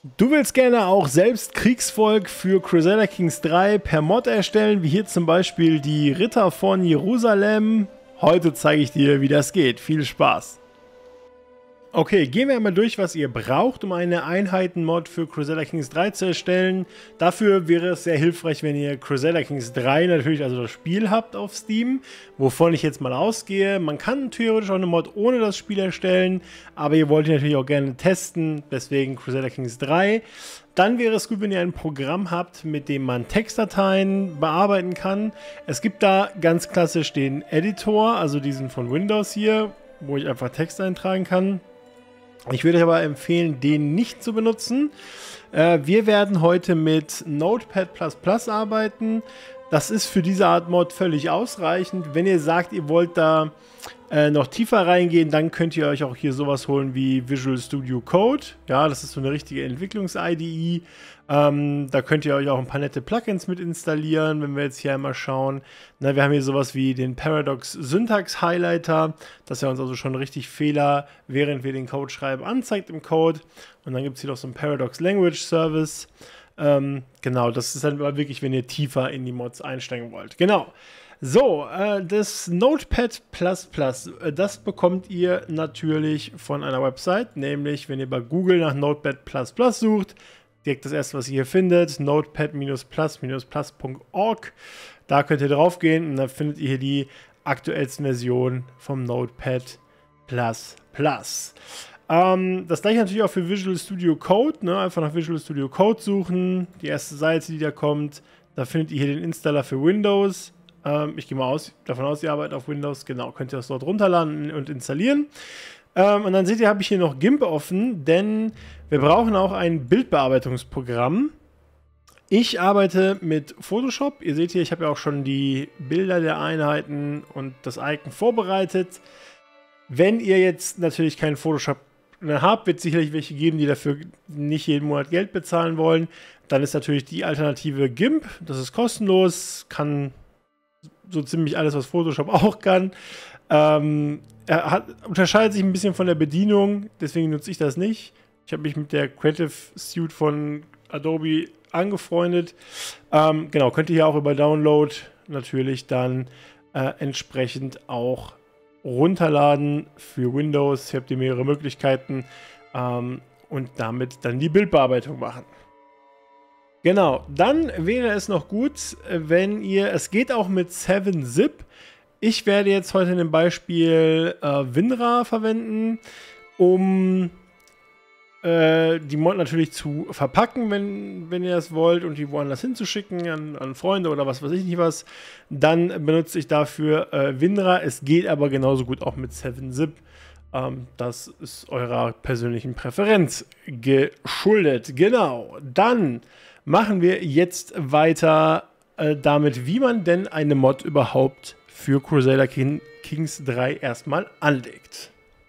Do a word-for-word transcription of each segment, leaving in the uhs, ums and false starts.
Du willst gerne auch selbst Kriegsvolk für Crusader Kings drei per Mod erstellen, wie hier zum Beispiel die Ritter von Jerusalem. Heute zeige ich dir, wie das geht. Viel Spaß! Okay, gehen wir einmal durch, was ihr braucht, um eine Einheiten-Mod für Crusader Kings drei zu erstellen. Dafür wäre es sehr hilfreich, wenn ihr Crusader Kings drei natürlich, also das Spiel habt auf Steam, wovon ich jetzt mal ausgehe. Man kann theoretisch auch eine Mod ohne das Spiel erstellen, aber ihr wollt natürlich auch gerne testen, deswegen Crusader Kings drei. Dann wäre es gut, wenn ihr ein Programm habt, mit dem man Textdateien bearbeiten kann. Es gibt da ganz klassisch den Editor, also diesen von Windows hier, wo ich einfach Text eintragen kann. Ich würde euch aber empfehlen, den nicht zu benutzen. Äh, wir werden heute mit Notepad plus plus arbeiten. Das ist für diese Art Mod völlig ausreichend. Wenn ihr sagt, ihr wollt da äh, noch tiefer reingehen, dann könnt ihr euch auch hier sowas holen wie Visual Studio Code. Ja, das ist so eine richtige Entwicklungs-I D E. Ähm, da könnt ihr euch auch ein paar nette Plugins mit installieren, wenn wir jetzt hier einmal schauen. Na, wir haben hier sowas wie den Paradox Syntax Highlighter, dass er uns also schon richtig Fehler, während wir den Code schreiben, anzeigt im Code. Und dann gibt es hier noch so einen Paradox Language Service. Ähm, genau, das ist dann aber wirklich, wenn ihr tiefer in die Mods einsteigen wollt. Genau. So, äh, das Notepad plus plus, äh, das bekommt ihr natürlich von einer Website, nämlich wenn ihr bei Google nach Notepad plus plus sucht, direkt das erste, was ihr hier findet, notepad plus plus punkt org. Da könnt ihr drauf gehen und dann findet ihr hier die aktuellste Version vom Notepad plus plus. Ähm, das gleiche natürlich auch für Visual Studio Code, ne? Einfach nach Visual Studio Code suchen, die erste Seite, die da kommt, da findet ihr hier den Installer für Windows. Ähm, ich gehe mal aus, davon aus, ihr arbeitet auf Windows, genau, könnt ihr das dort runterladen und installieren. Ähm, und dann seht ihr, habe ich hier noch GIMP offen, denn wir brauchen auch ein Bildbearbeitungsprogramm. Ich arbeite mit Photoshop. Ihr seht hier, ich habe ja auch schon die Bilder der Einheiten und das Icon vorbereitet. Wenn ihr jetzt natürlich keinen Photoshop habt, wird es sicherlich welche geben, die dafür nicht jeden Monat Geld bezahlen wollen. Dann ist natürlich die Alternative GIMP. Das ist kostenlos, kann so ziemlich alles, was Photoshop auch kann. Ähm, er hat, unterscheidet sich ein bisschen von der Bedienung, deswegen nutze ich das nicht. Ich habe mich mit der Creative Suite von Adobe angefreundet. Ähm, genau, könnt ihr hier auch über Download natürlich dann äh, entsprechend auch runterladen für Windows. Hier habt ihr mehrere Möglichkeiten ähm, und damit dann die Bildbearbeitung machen. Genau, dann wäre es noch gut, wenn ihr, es geht auch mit seven zip. Ich werde jetzt heute in dem Beispiel äh, WinRAR verwenden, um äh, die Mod natürlich zu verpacken, wenn, wenn ihr das wollt, und die woanders hinzuschicken, an, an Freunde oder was weiß ich nicht was. Dann benutze ich dafür äh, WinRAR. Es geht aber genauso gut auch mit seven zip. Ähm, das ist eurer persönlichen Präferenz geschuldet. Genau, dann machen wir jetzt weiter äh, damit, wie man denn eine Mod überhaupt für Crusader Kings drei erstmal anlegt.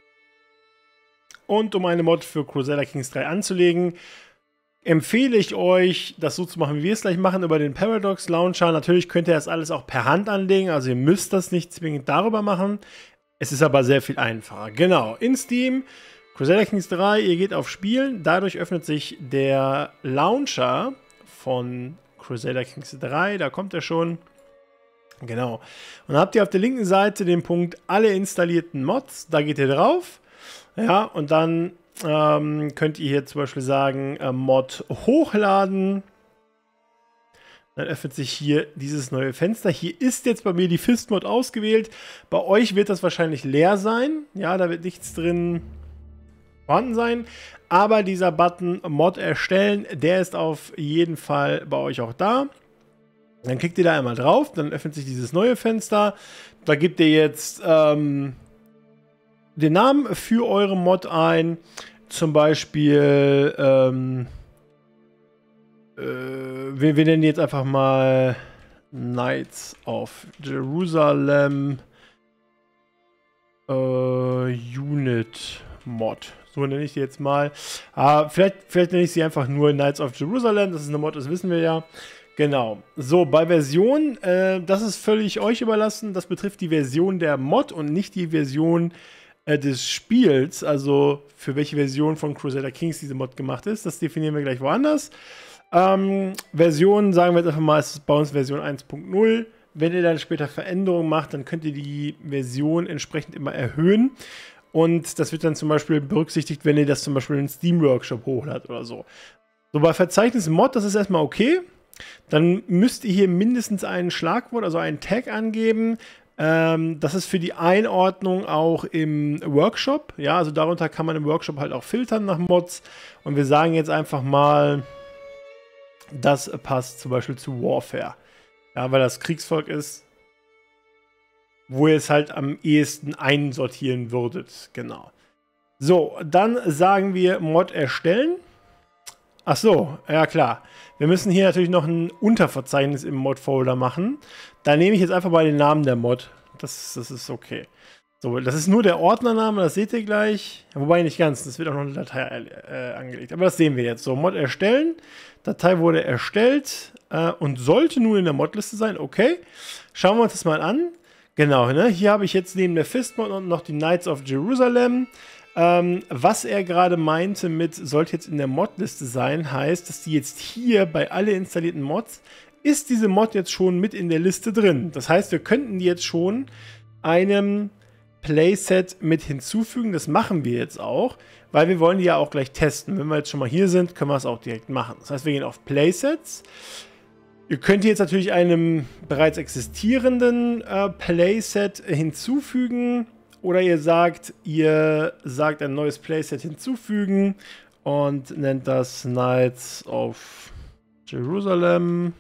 Und um eine Mod für Crusader Kings drei anzulegen, empfehle ich euch, das so zu machen, wie wir es gleich machen, über den Paradox Launcher. Natürlich könnt ihr das alles auch per Hand anlegen, also ihr müsst das nicht zwingend darüber machen. Es ist aber sehr viel einfacher. Genau, in Steam, Crusader Kings drei, ihr geht auf Spielen, dadurch öffnet sich der Launcher von Crusader Kings drei, da kommt er schon. Genau. Und dann habt ihr auf der linken Seite den Punkt alle installierten Mods, da geht ihr drauf. Ja, und dann ähm, könnt ihr hier zum Beispiel sagen, äh, Mod hochladen. Dann öffnet sich hier dieses neue Fenster. Hier ist jetzt bei mir die Fist-Mod ausgewählt. Bei euch wird das wahrscheinlich leer sein. Ja, da wird nichts drin vorhanden sein. Aber dieser Button Mod erstellen, der ist auf jeden Fall bei euch auch da. Dann klickt ihr da einmal drauf, dann öffnet sich dieses neue Fenster. Da gebt ihr jetzt ähm, den Namen für eure Mod ein. Zum Beispiel, ähm, äh, wir, wir nennen jetzt einfach mal Knights of Jerusalem äh, Unit Mod. So nenne ich die jetzt mal. Äh, vielleicht, vielleicht nenne ich sie einfach nur Knights of Jerusalem. Das ist eine Mod, das wissen wir ja. Genau. So, bei Version, äh, das ist völlig euch überlassen. Das betrifft die Version der Mod und nicht die Version äh, des Spiels, also für welche Version von Crusader Kings diese Mod gemacht ist, das definieren wir gleich woanders. Ähm, Version, sagen wir jetzt einfach mal, ist bei uns Version eins Punkt null. Wenn ihr dann später Veränderungen macht, dann könnt ihr die Version entsprechend immer erhöhen. Und das wird dann zum Beispiel berücksichtigt, wenn ihr das zum Beispiel in den Steam Workshop hochladet oder so. So, bei Verzeichnis Mod, das ist erstmal okay. Dann müsst ihr hier mindestens ein Schlagwort, also einen Tag angeben. Ähm, das ist für die Einordnung auch im Workshop. Ja, also darunter kann man im Workshop halt auch filtern nach Mods. Und wir sagen jetzt einfach mal, das passt zum Beispiel zu Warfare. Ja, weil das Kriegsvolk ist, wo ihr es halt am ehesten einsortieren würdet. Genau. So, dann sagen wir Mod erstellen. Ach so, ja klar. Wir müssen hier natürlich noch ein Unterverzeichnis im Mod-Folder machen. Da nehme ich jetzt einfach mal den Namen der Mod. Das, das ist okay. So, das ist nur der Ordnername, das seht ihr gleich. Wobei nicht ganz, das wird auch noch eine Datei äh, angelegt. Aber das sehen wir jetzt. So, Mod erstellen. Datei wurde erstellt äh, und sollte nun in der Modliste sein. Okay. Schauen wir uns das mal an. Genau, ne? Hier habe ich jetzt neben der Fist-Mod und noch die Knights of Jerusalem. Ähm, was er gerade meinte mit sollte jetzt in der Modliste sein, heißt, dass die jetzt hier bei alle installierten Mods, ist diese Mod jetzt schon mit in der Liste drin. Das heißt, wir könnten die jetzt schon einem Playset mit hinzufügen. Das machen wir jetzt auch, weil wir wollen die ja auch gleich testen. Wenn wir jetzt schon mal hier sind, können wir es auch direkt machen. Das heißt, wir gehen auf Playsets. Ihr könnt jetzt natürlich einem bereits existierenden äh, Playset hinzufügen. Oder ihr sagt, ihr sagt ein neues Playset hinzufügen und nennt das Knights of Jerusalem.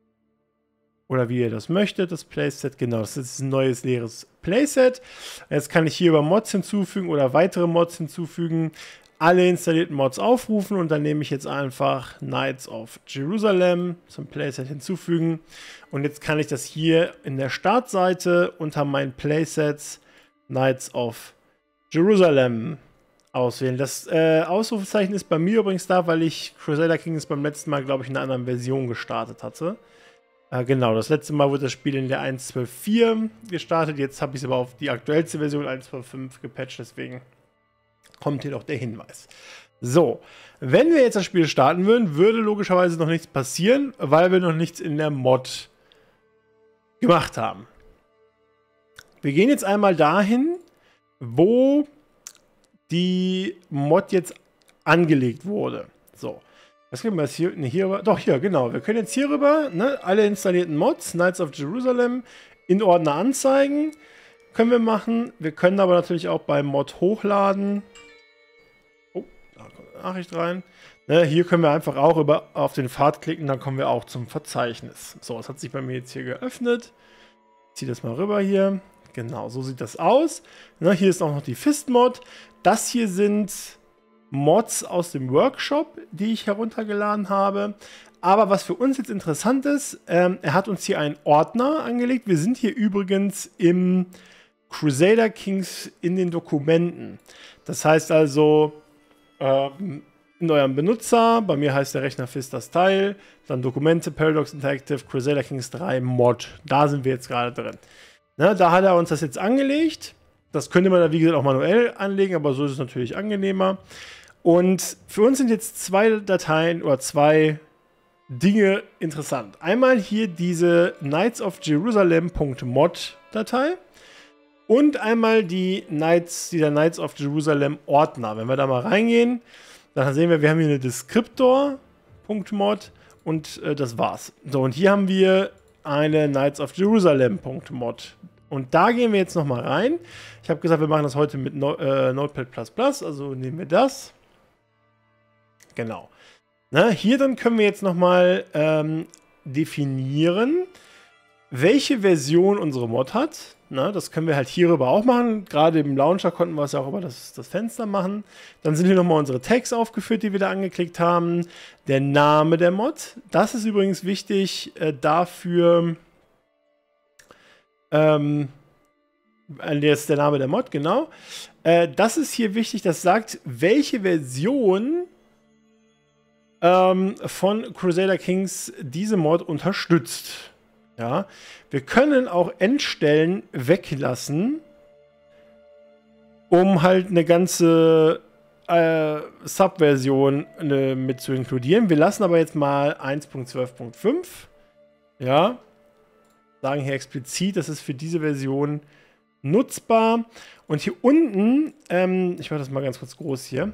Oder wie ihr das möchtet, das Playset. Genau, das ist ein neues leeres Playset. Jetzt kann ich hier über Mods hinzufügen oder weitere Mods hinzufügen. Alle installierten Mods aufrufen und dann nehme ich jetzt einfach Knights of Jerusalem zum Playset hinzufügen. Und jetzt kann ich das hier in der Startseite unter meinen Playsets Knights of Jerusalem auswählen. Das äh, Ausrufezeichen ist bei mir übrigens da, weil ich Crusader Kings beim letzten Mal, glaube ich, in einer anderen Version gestartet hatte. Äh, genau, das letzte Mal wurde das Spiel in der eins Punkt zwölf Punkt vier gestartet. Jetzt habe ich es aber auf die aktuellste Version eins Punkt zwölf Punkt fünf gepatcht, deswegen kommt hier noch der Hinweis. So, wenn wir jetzt das Spiel starten würden, würde logischerweise noch nichts passieren, weil wir noch nichts in der Mod gemacht haben. Wir gehen jetzt einmal dahin, wo die Mod jetzt angelegt wurde. So, was können wir jetzt hier, ne, hier rüber? Doch, hier, genau. Wir können jetzt hier rüber, ne, alle installierten Mods, Knights of Jerusalem, in Ordner anzeigen. Können wir machen. Wir können aber natürlich auch beim Mod hochladen. Oh, da kommt eine Nachricht rein. Ne, hier können wir einfach auch über, auf den Pfad klicken, dann kommen wir auch zum Verzeichnis. So, es hat sich bei mir jetzt hier geöffnet. Ich ziehe das mal rüber hier. Genau, so sieht das aus. Ne, hier ist auch noch die Fist-Mod. Das hier sind Mods aus dem Workshop, die ich heruntergeladen habe. Aber was für uns jetzt interessant ist, ähm, er hat uns hier einen Ordner angelegt. Wir sind hier übrigens im Crusader Kings in den Dokumenten. Das heißt also, ähm, in eurem Benutzer, bei mir heißt der Rechner Fist das Teil, dann Dokumente, Paradox Interactive, Crusader Kings drei Mod. Da sind wir jetzt gerade drin. Na, da hat er uns das jetzt angelegt. Das könnte man da, wie gesagt, auch manuell anlegen, aber so ist es natürlich angenehmer. Und für uns sind jetzt zwei Dateien oder zwei Dinge interessant. Einmal hier diese Knights of Jerusalem.mod Datei und einmal die Knights, dieser Knights of Jerusalem Ordner. Wenn wir da mal reingehen, dann sehen wir, wir haben hier eine Descriptor.mod und äh, das war's. So, und hier haben wir eine Knights of Jerusalem.mod. Und da gehen wir jetzt nochmal rein. Ich habe gesagt, wir machen das heute mit no äh, Notepad plus plus, also nehmen wir das. Genau. Na, hier dann können wir jetzt nochmal ähm, definieren, welche Version unsere Mod hat. Na, das können wir halt hierüber auch machen. Gerade im Launcher konnten wir es ja auch über das, das Fenster machen. Dann sind hier nochmal unsere Tags aufgeführt, die wir da angeklickt haben. Der Name der Mod. Das ist übrigens wichtig äh, dafür. Ähm, jetzt der Name der Mod, genau. Äh, das ist hier wichtig, das sagt, welche Version ähm, von Crusader Kings diese Mod unterstützt. Ja, wir können auch Endstellen weglassen. um halt eine ganze äh, Subversion äh, mit zu inkludieren. Wir lassen aber jetzt mal eins Punkt zwölf Punkt fünf. Ja. Sagen hier explizit, das ist für diese Version nutzbar. Und hier unten, ähm, ich mache das mal ganz kurz groß hier.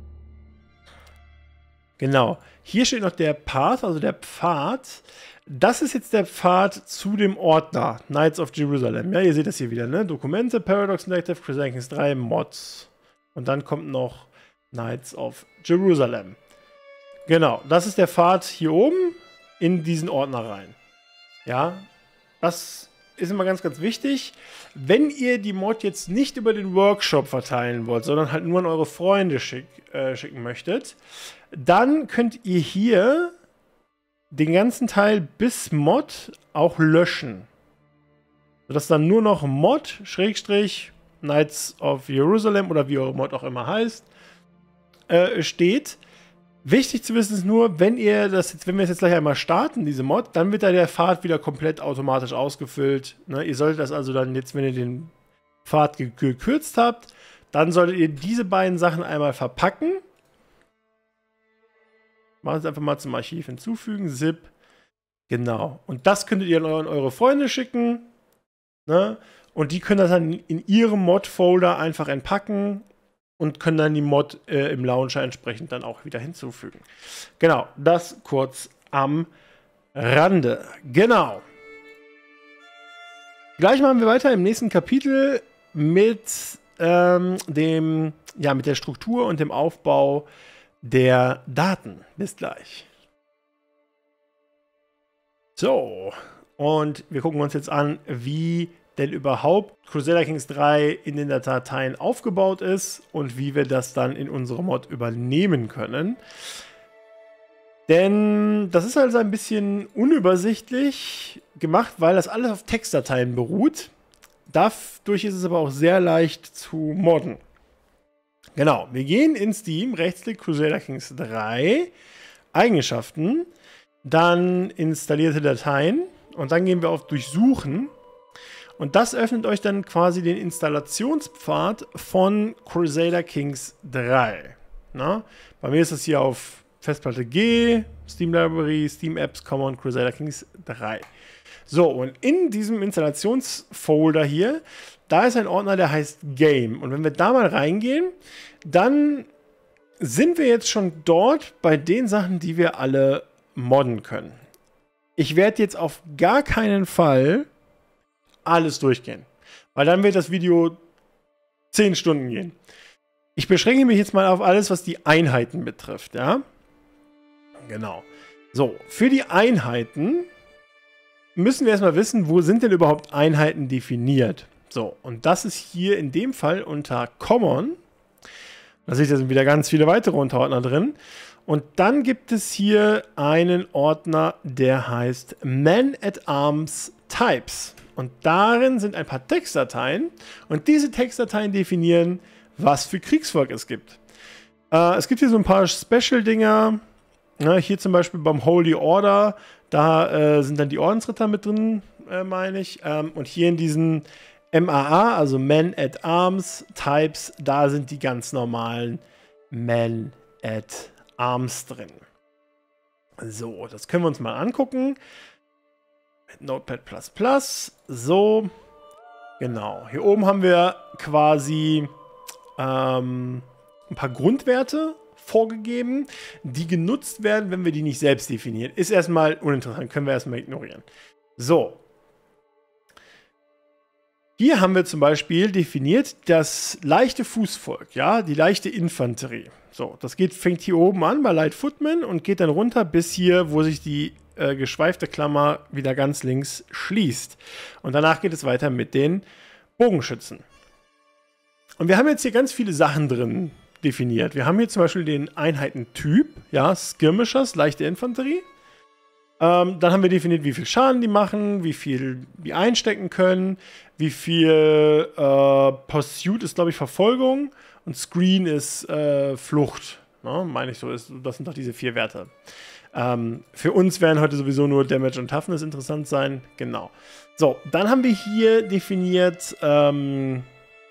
Genau. Hier steht noch der Path, also der Pfad. Das ist jetzt der Pfad zu dem Ordner Knights of Jerusalem. Ja, ihr seht das hier wieder, ne? Dokumente, Paradox Interactive, Crusader Kings drei, Mods. Und dann kommt noch Knights of Jerusalem. Genau, das ist der Pfad hier oben in diesen Ordner rein. Ja, das ist immer ganz, ganz wichtig. Wenn ihr die Mod jetzt nicht über den Workshop verteilen wollt, sondern halt nur an eure Freunde schick, äh, schicken möchtet, dann könnt ihr hier den ganzen Teil bis Mod auch löschen. Sodass dann nur noch Mod, Schrägstrich, Knights of Jerusalem oder wie eure Mod auch immer heißt, äh, steht. Wichtig zu wissen ist nur, wenn ihr das jetzt, wenn wir es jetzt gleich einmal starten, diese Mod, dann wird da der Pfad wieder komplett automatisch ausgefüllt. Ne? Ihr solltet das also dann jetzt, wenn ihr den Pfad ge gekürzt habt, dann solltet ihr diese beiden Sachen einmal verpacken. Machen Sie einfach mal zum Archiv hinzufügen, zip. Genau. Und das könntet ihr an eure Freunde schicken. Ne? Und die können das dann in ihrem Mod-Folder einfach entpacken und können dann die Mod äh, im Launcher entsprechend dann auch wieder hinzufügen. Genau, das kurz am Rande. Genau. Gleich machen wir weiter im nächsten Kapitel mit ähm, dem, ja, mit der Struktur und dem Aufbau der Daten. Bis gleich. So, und wir gucken uns jetzt an, wie denn überhaupt Crusader Kings drei in den Dateien aufgebaut ist und wie wir das dann in unsere Mod übernehmen können. Denn das ist also ein bisschen unübersichtlich gemacht, weil das alles auf Textdateien beruht. Dadurch ist es aber auch sehr leicht zu modden. Genau, wir gehen in Steam, Rechtsklick Crusader Kings drei, Eigenschaften, dann installierte Dateien und dann gehen wir auf Durchsuchen. Und das öffnet euch dann quasi den Installationspfad von Crusader Kings drei. Na? Bei mir ist das hier auf Festplatte G, Steam Library, Steam Apps, Common, Crusader Kings drei. So, und in diesem Installationsfolder hier, da ist ein Ordner, der heißt Game. Und wenn wir da mal reingehen, dann sind wir jetzt schon dort bei den Sachen, die wir alle modden können. Ich werde jetzt auf gar keinen Fall alles durchgehen, weil dann wird das Video zehn Stunden gehen. Ich beschränke mich jetzt mal auf alles, was die Einheiten betrifft, ja? Genau. So, für die Einheiten müssen wir erstmal wissen, wo sind denn überhaupt Einheiten definiert. So, und das ist hier in dem Fall unter Common. Da seht ihr, sind wieder ganz viele weitere Unterordner drin. Und dann gibt es hier einen Ordner, der heißt Man at Arms Types. Und darin sind ein paar Textdateien. Und diese Textdateien definieren, was für Kriegsvolk es gibt. Äh, es gibt hier so ein paar Special-Dinger. Ja, hier zum Beispiel beim Holy Order. Da äh, sind dann die Ordensritter mit drin, äh, meine ich. Ähm, und hier in diesen M A A, also Man at Arms Types, da sind die ganz normalen Man at Arms drin. So, das können wir uns mal angucken. Mit Notepad plus plus. So, genau. Hier oben haben wir quasi ähm, ein paar Grundwerte vorgegeben, die genutzt werden, wenn wir die nicht selbst definieren. Ist erstmal uninteressant, können wir erstmal ignorieren. So. Hier haben wir zum Beispiel definiert das leichte Fußvolk, ja, die leichte Infanterie. So, das geht, fängt hier oben an bei Light Footmen und geht dann runter bis hier, wo sich die äh, geschweifte Klammer wieder ganz links schließt. Und danach geht es weiter mit den Bogenschützen. Und wir haben jetzt hier ganz viele Sachen drin definiert. Wir haben hier zum Beispiel den Einheitentyp, ja, Skirmishers, leichte Infanterie. Ähm, dann haben wir definiert, wie viel Schaden die machen, wie viel die einstecken können, wie viel äh, Pursuit ist, glaube ich, Verfolgung und Screen ist äh, Flucht. Ne? Meine ich so, ist, das sind doch diese vier Werte. Ähm, für uns werden heute sowieso nur Damage und Toughness interessant sein. Genau. So, dann haben wir hier definiert ähm,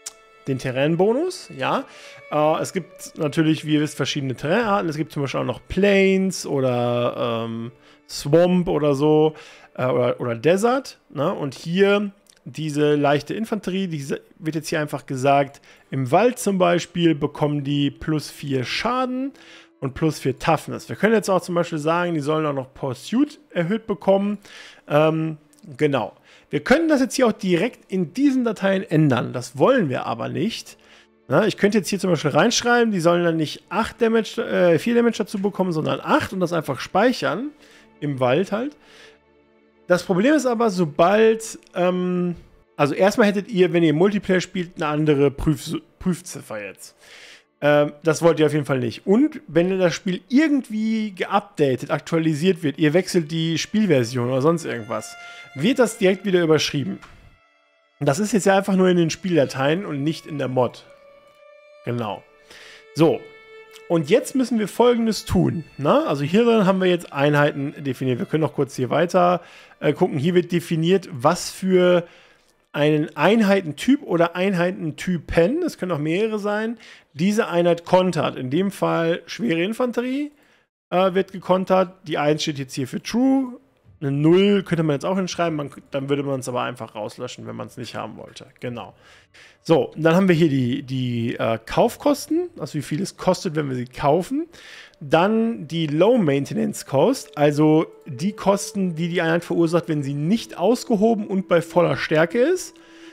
den Terrain-Bonus, ja. Äh, es gibt natürlich, wie ihr wisst, verschiedene Terrainarten. Es gibt zum Beispiel auch noch Plains oder ähm, Swamp oder so äh, oder, oder Desert. Ne? Und hier diese leichte Infanterie, die wird jetzt hier einfach gesagt, im Wald zum Beispiel bekommen die plus vier Schaden und plus vier Toughness. Wir können jetzt auch zum Beispiel sagen, die sollen auch noch Pursuit erhöht bekommen. Ähm, genau. Wir können das jetzt hier auch direkt in diesen Dateien ändern. Das wollen wir aber nicht. Na, ich könnte jetzt hier zum Beispiel reinschreiben, die sollen dann nicht acht Damage, äh, vier Damage dazu bekommen, sondern acht und das einfach speichern. Im Wald halt. Das Problem ist aber, sobald, ähm, also erstmal hättet ihr, wenn ihr Multiplayer spielt, eine andere Prüf Prüfziffer jetzt. Ähm, das wollt ihr auf jeden Fall nicht. Und wenn das Spiel irgendwie geupdatet, aktualisiert wird, ihr wechselt die Spielversion oder sonst irgendwas, wird das direkt wieder überschrieben. Das ist jetzt ja einfach nur in den Spieldateien und nicht in der Mod. Genau. So. Und jetzt müssen wir Folgendes tun. Na? Also hier drin haben wir jetzt Einheiten definiert. Wir können noch kurz hier weiter äh, gucken. Hier wird definiert, was für einen Einheitentyp oder Einheitentypen, es können auch mehrere sein, diese Einheit kontert. In dem Fall schwere Infanterie äh, wird gekontert. Die eins steht jetzt hier für True. Eine null könnte man jetzt auch hinschreiben, man, dann würde man es aber einfach rauslöschen, wenn man es nicht haben wollte. Genau. So, dann haben wir hier die, die äh, Kaufkosten, also wie viel es kostet, wenn wir sie kaufen. Dann die Low Maintenance Cost, also die Kosten, die die Einheit verursacht, wenn sie nicht ausgehoben und bei voller Stärke ist.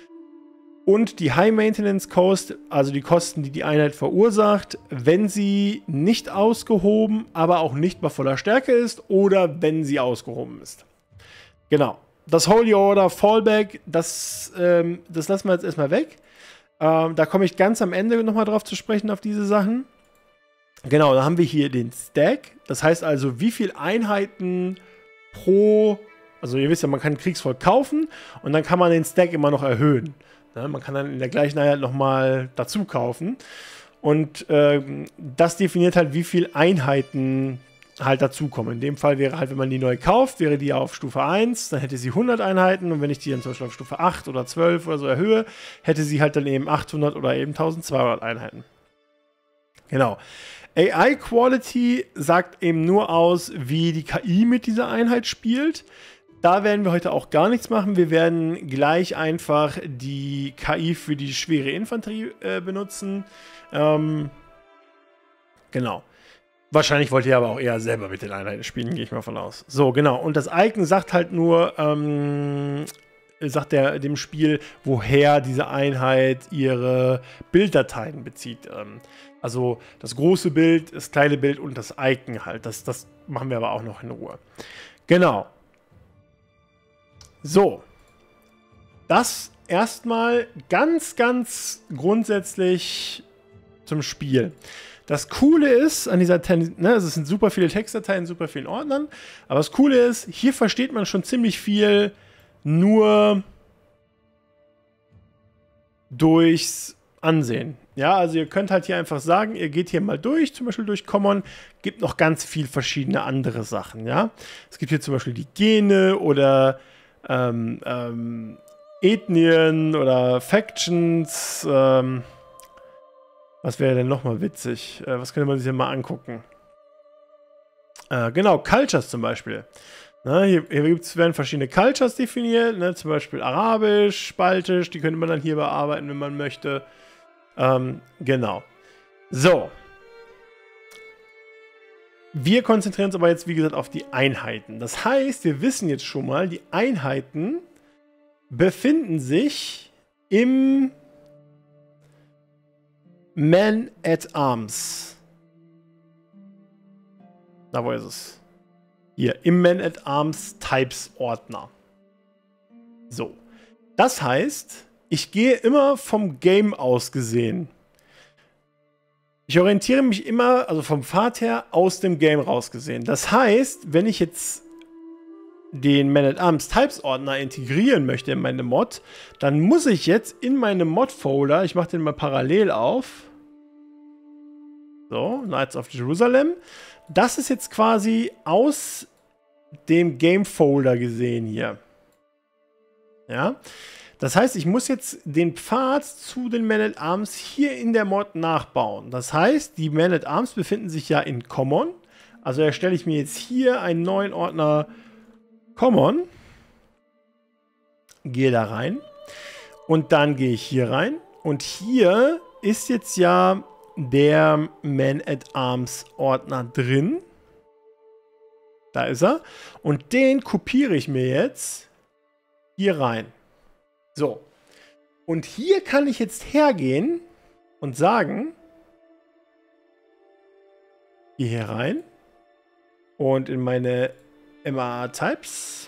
Und die High Maintenance Cost, also die Kosten, die die Einheit verursacht, wenn sie nicht ausgehoben, aber auch nicht bei voller Stärke ist oder wenn sie ausgehoben ist. Genau. Das Holy Order Fallback, das, ähm, das lassen wir jetzt erstmal weg. Ähm, da komme ich ganz am Ende nochmal drauf zu sprechen, auf diese Sachen. Genau, da haben wir hier den Stack. Das heißt also, wie viele Einheiten pro, also ihr wisst ja, man kann Kriegsvolk kaufen und dann kann man den Stack immer noch erhöhen. Ja, man kann dann in der gleichen Einheit nochmal dazu kaufen. Und äh, das definiert halt, wie viele Einheiten halt dazukommen. In dem Fall wäre halt, wenn man die neu kauft, wäre die auf Stufe eins, dann hätte sie hundert Einheiten. Und wenn ich die dann zum Beispiel auf Stufe acht oder zwölf oder so erhöhe, hätte sie halt dann eben achthundert oder eben eintausendzweihundert Einheiten. Genau. A I Quality sagt eben nur aus, wie die K I mit dieser Einheit spielt. Da werden wir heute auch gar nichts machen. Wir werden gleich einfach die K I für die schwere Infanterie äh, benutzen. Ähm, genau. Wahrscheinlich wollt ihr aber auch eher selber mit den Einheiten spielen, gehe ich mal von aus. So, genau. Und das Icon sagt halt nur, ähm, sagt der, dem Spiel, woher diese Einheit ihre Bilddateien bezieht. Ähm, also das große Bild, das kleine Bild und das Icon halt. Das, das machen wir aber auch noch in Ruhe. Genau. So, das erstmal ganz, ganz grundsätzlich zum Spiel. Das Coole ist an dieser, ne, es sind super viele Textdateien, super vielen Ordnern, aber das Coole ist, hier versteht man schon ziemlich viel nur durchs Ansehen. Ja, also ihr könnt halt hier einfach sagen, ihr geht hier mal durch, zum Beispiel durch Common, gibt noch ganz viel verschiedene andere Sachen, ja. Es gibt hier zum Beispiel die Gene oder Ähm, ähm, Ethnien oder Factions. Ähm, was wäre denn nochmal witzig? Äh, was könnte man sich denn mal angucken? Äh, genau, Cultures zum Beispiel. Na, hier hier gibt's, werden verschiedene Cultures definiert, ne? Zum Beispiel Arabisch, Baltisch, die könnte man dann hier bearbeiten, wenn man möchte. Ähm, genau. So. Wir konzentrieren uns aber jetzt, wie gesagt, auf die Einheiten. Das heißt, wir wissen jetzt schon mal, die Einheiten befinden sich im Man at Arms. Na, wo ist es? Hier, im Man at Arms Types Ordner. So. Das heißt, ich gehe immer vom Game aus gesehen. Ich orientiere mich immer, also vom Pfad her, aus dem Game raus gesehen. Das heißt, wenn ich jetzt den Man at Arms Types Ordner integrieren möchte in meine Mod, dann muss ich jetzt in meinem Mod-Folder, ich mache den mal parallel auf, so, Knights of Jerusalem, das ist jetzt quasi aus dem Game-Folder gesehen hier. Ja, Das heißt, ich muss jetzt den Pfad zu den Man-at-Arms hier in der Mod nachbauen. Das heißt, die Man-at-Arms befinden sich ja in Common. Also erstelle ich mir jetzt hier einen neuen Ordner Common. Gehe da rein. Und dann gehe ich hier rein. Und hier ist jetzt ja der Man-at-Arms Ordner drin. Da ist er. Und den kopiere ich mir jetzt hier rein. So. Und hier kann ich jetzt hergehen und sagen, hier, hier rein und in meine M A Types.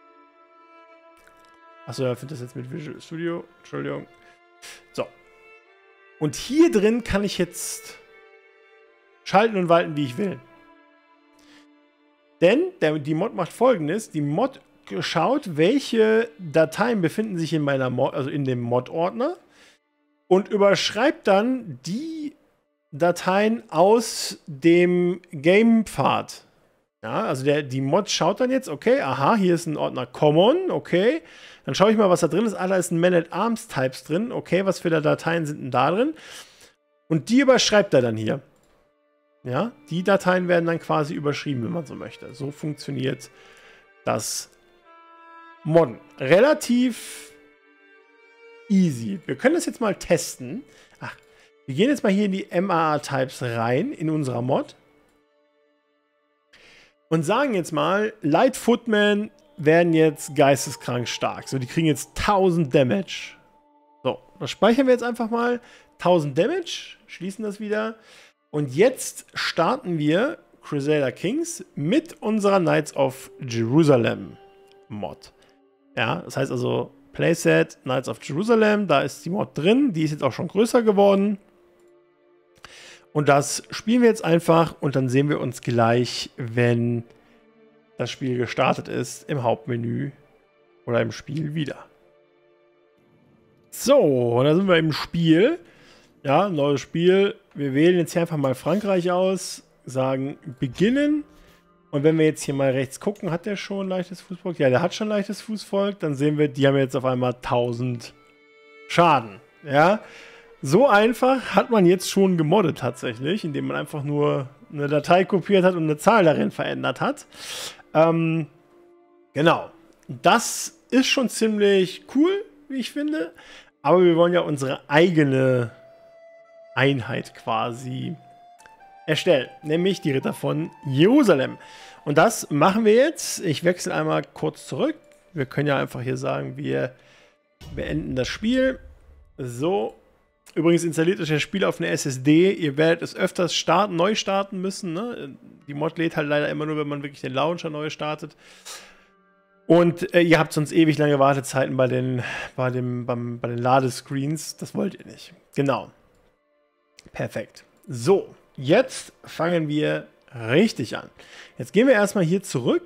Achso, er findet das jetzt mit Visual Studio. Entschuldigung. So. Und hier drin kann ich jetzt schalten und walten, wie ich will. Denn der, die Mod macht Folgendes. Die Mod schaut, welche Dateien befinden sich in meiner Mod, also in dem Mod-Ordner und überschreibt dann die Dateien aus dem Game-Pfad. Ja, also der, die Mod schaut dann jetzt, okay, aha, hier ist ein Ordner Common, okay. Dann schaue ich mal, was da drin ist. Ah, da ist ein Man-at-Arms-Types drin. Okay, was für Dateien sind denn da drin? Und die überschreibt er dann hier. Ja, die Dateien werden dann quasi überschrieben, wenn man so möchte. So funktioniert das Modden. Relativ easy. Wir können das jetzt mal testen. Ach, wir gehen jetzt mal hier in die M A A-Types rein, in unserer Mod. Und sagen jetzt mal, Light Footmen werden jetzt geisteskrank stark. So, die kriegen jetzt tausend Damage. So, das speichern wir jetzt einfach mal. tausend Damage, schließen das wieder. Und jetzt starten wir Crusader Kings mit unserer Knights of Jerusalem Mod. Ja, das heißt also Playset Knights of Jerusalem, da ist die Mod drin. Die ist jetzt auch schon größer geworden. Und das spielen wir jetzt einfach und dann sehen wir uns gleich, wenn das Spiel gestartet ist, im Hauptmenü oder im Spiel wieder. So, und da sind wir im Spiel. Ja, neues Spiel. Wir wählen jetzt hier einfach mal Frankreich aus, sagen beginnen. Und wenn wir jetzt hier mal rechts gucken, hat der schon leichtes Fußvolk? Ja, der hat schon leichtes Fußvolk. Dann sehen wir, die haben jetzt auf einmal tausend Schaden. Ja, so einfach hat man jetzt schon gemoddet tatsächlich, indem man einfach nur eine Datei kopiert hat und eine Zahl darin verändert hat. Ähm, genau. Das ist schon ziemlich cool, wie ich finde. Aber wir wollen ja unsere eigene Einheit quasi erstellen, nämlich die Ritter von Jerusalem. Und das machen wir jetzt. Ich wechsle einmal kurz zurück. Wir können ja einfach hier sagen, wir beenden das Spiel. So. Übrigens installiert euch das Spiel auf eine S S D. Ihr werdet es öfters starten, neu starten müssen. Ne? Die Mod lädt halt leider immer nur, wenn man wirklich den Launcher neu startet. Und äh, ihr habt sonst ewig lange Wartezeiten bei den, bei, dem, beim, bei den Ladescreens. Das wollt ihr nicht. Genau. Perfekt. So, jetzt fangen wir richtig an. Jetzt gehen wir erstmal hier zurück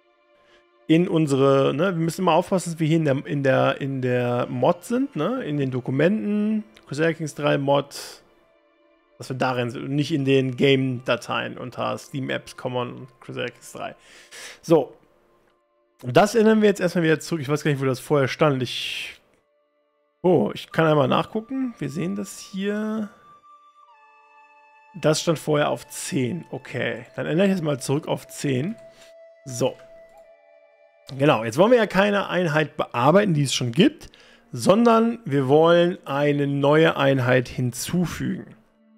in unsere, ne, wir müssen immer aufpassen, dass wir hier in der, in der, in der Mod sind, ne, in den Dokumenten, Crusader Kings drei Mod, dass wir darin sind und nicht in den Game-Dateien unter Steam Apps, Common und Crusader Kings drei. So, das ändern wir jetzt erstmal wieder zurück. Ich weiß gar nicht, wo das vorher stand. Ich, oh, ich kann einmal nachgucken. Wir sehen das hier. Das stand vorher auf zehn. Okay, dann ändere ich jetzt mal zurück auf zehn. So. Genau, jetzt wollen wir ja keine Einheit bearbeiten, die es schon gibt, sondern wir wollen eine neue Einheit hinzufügen.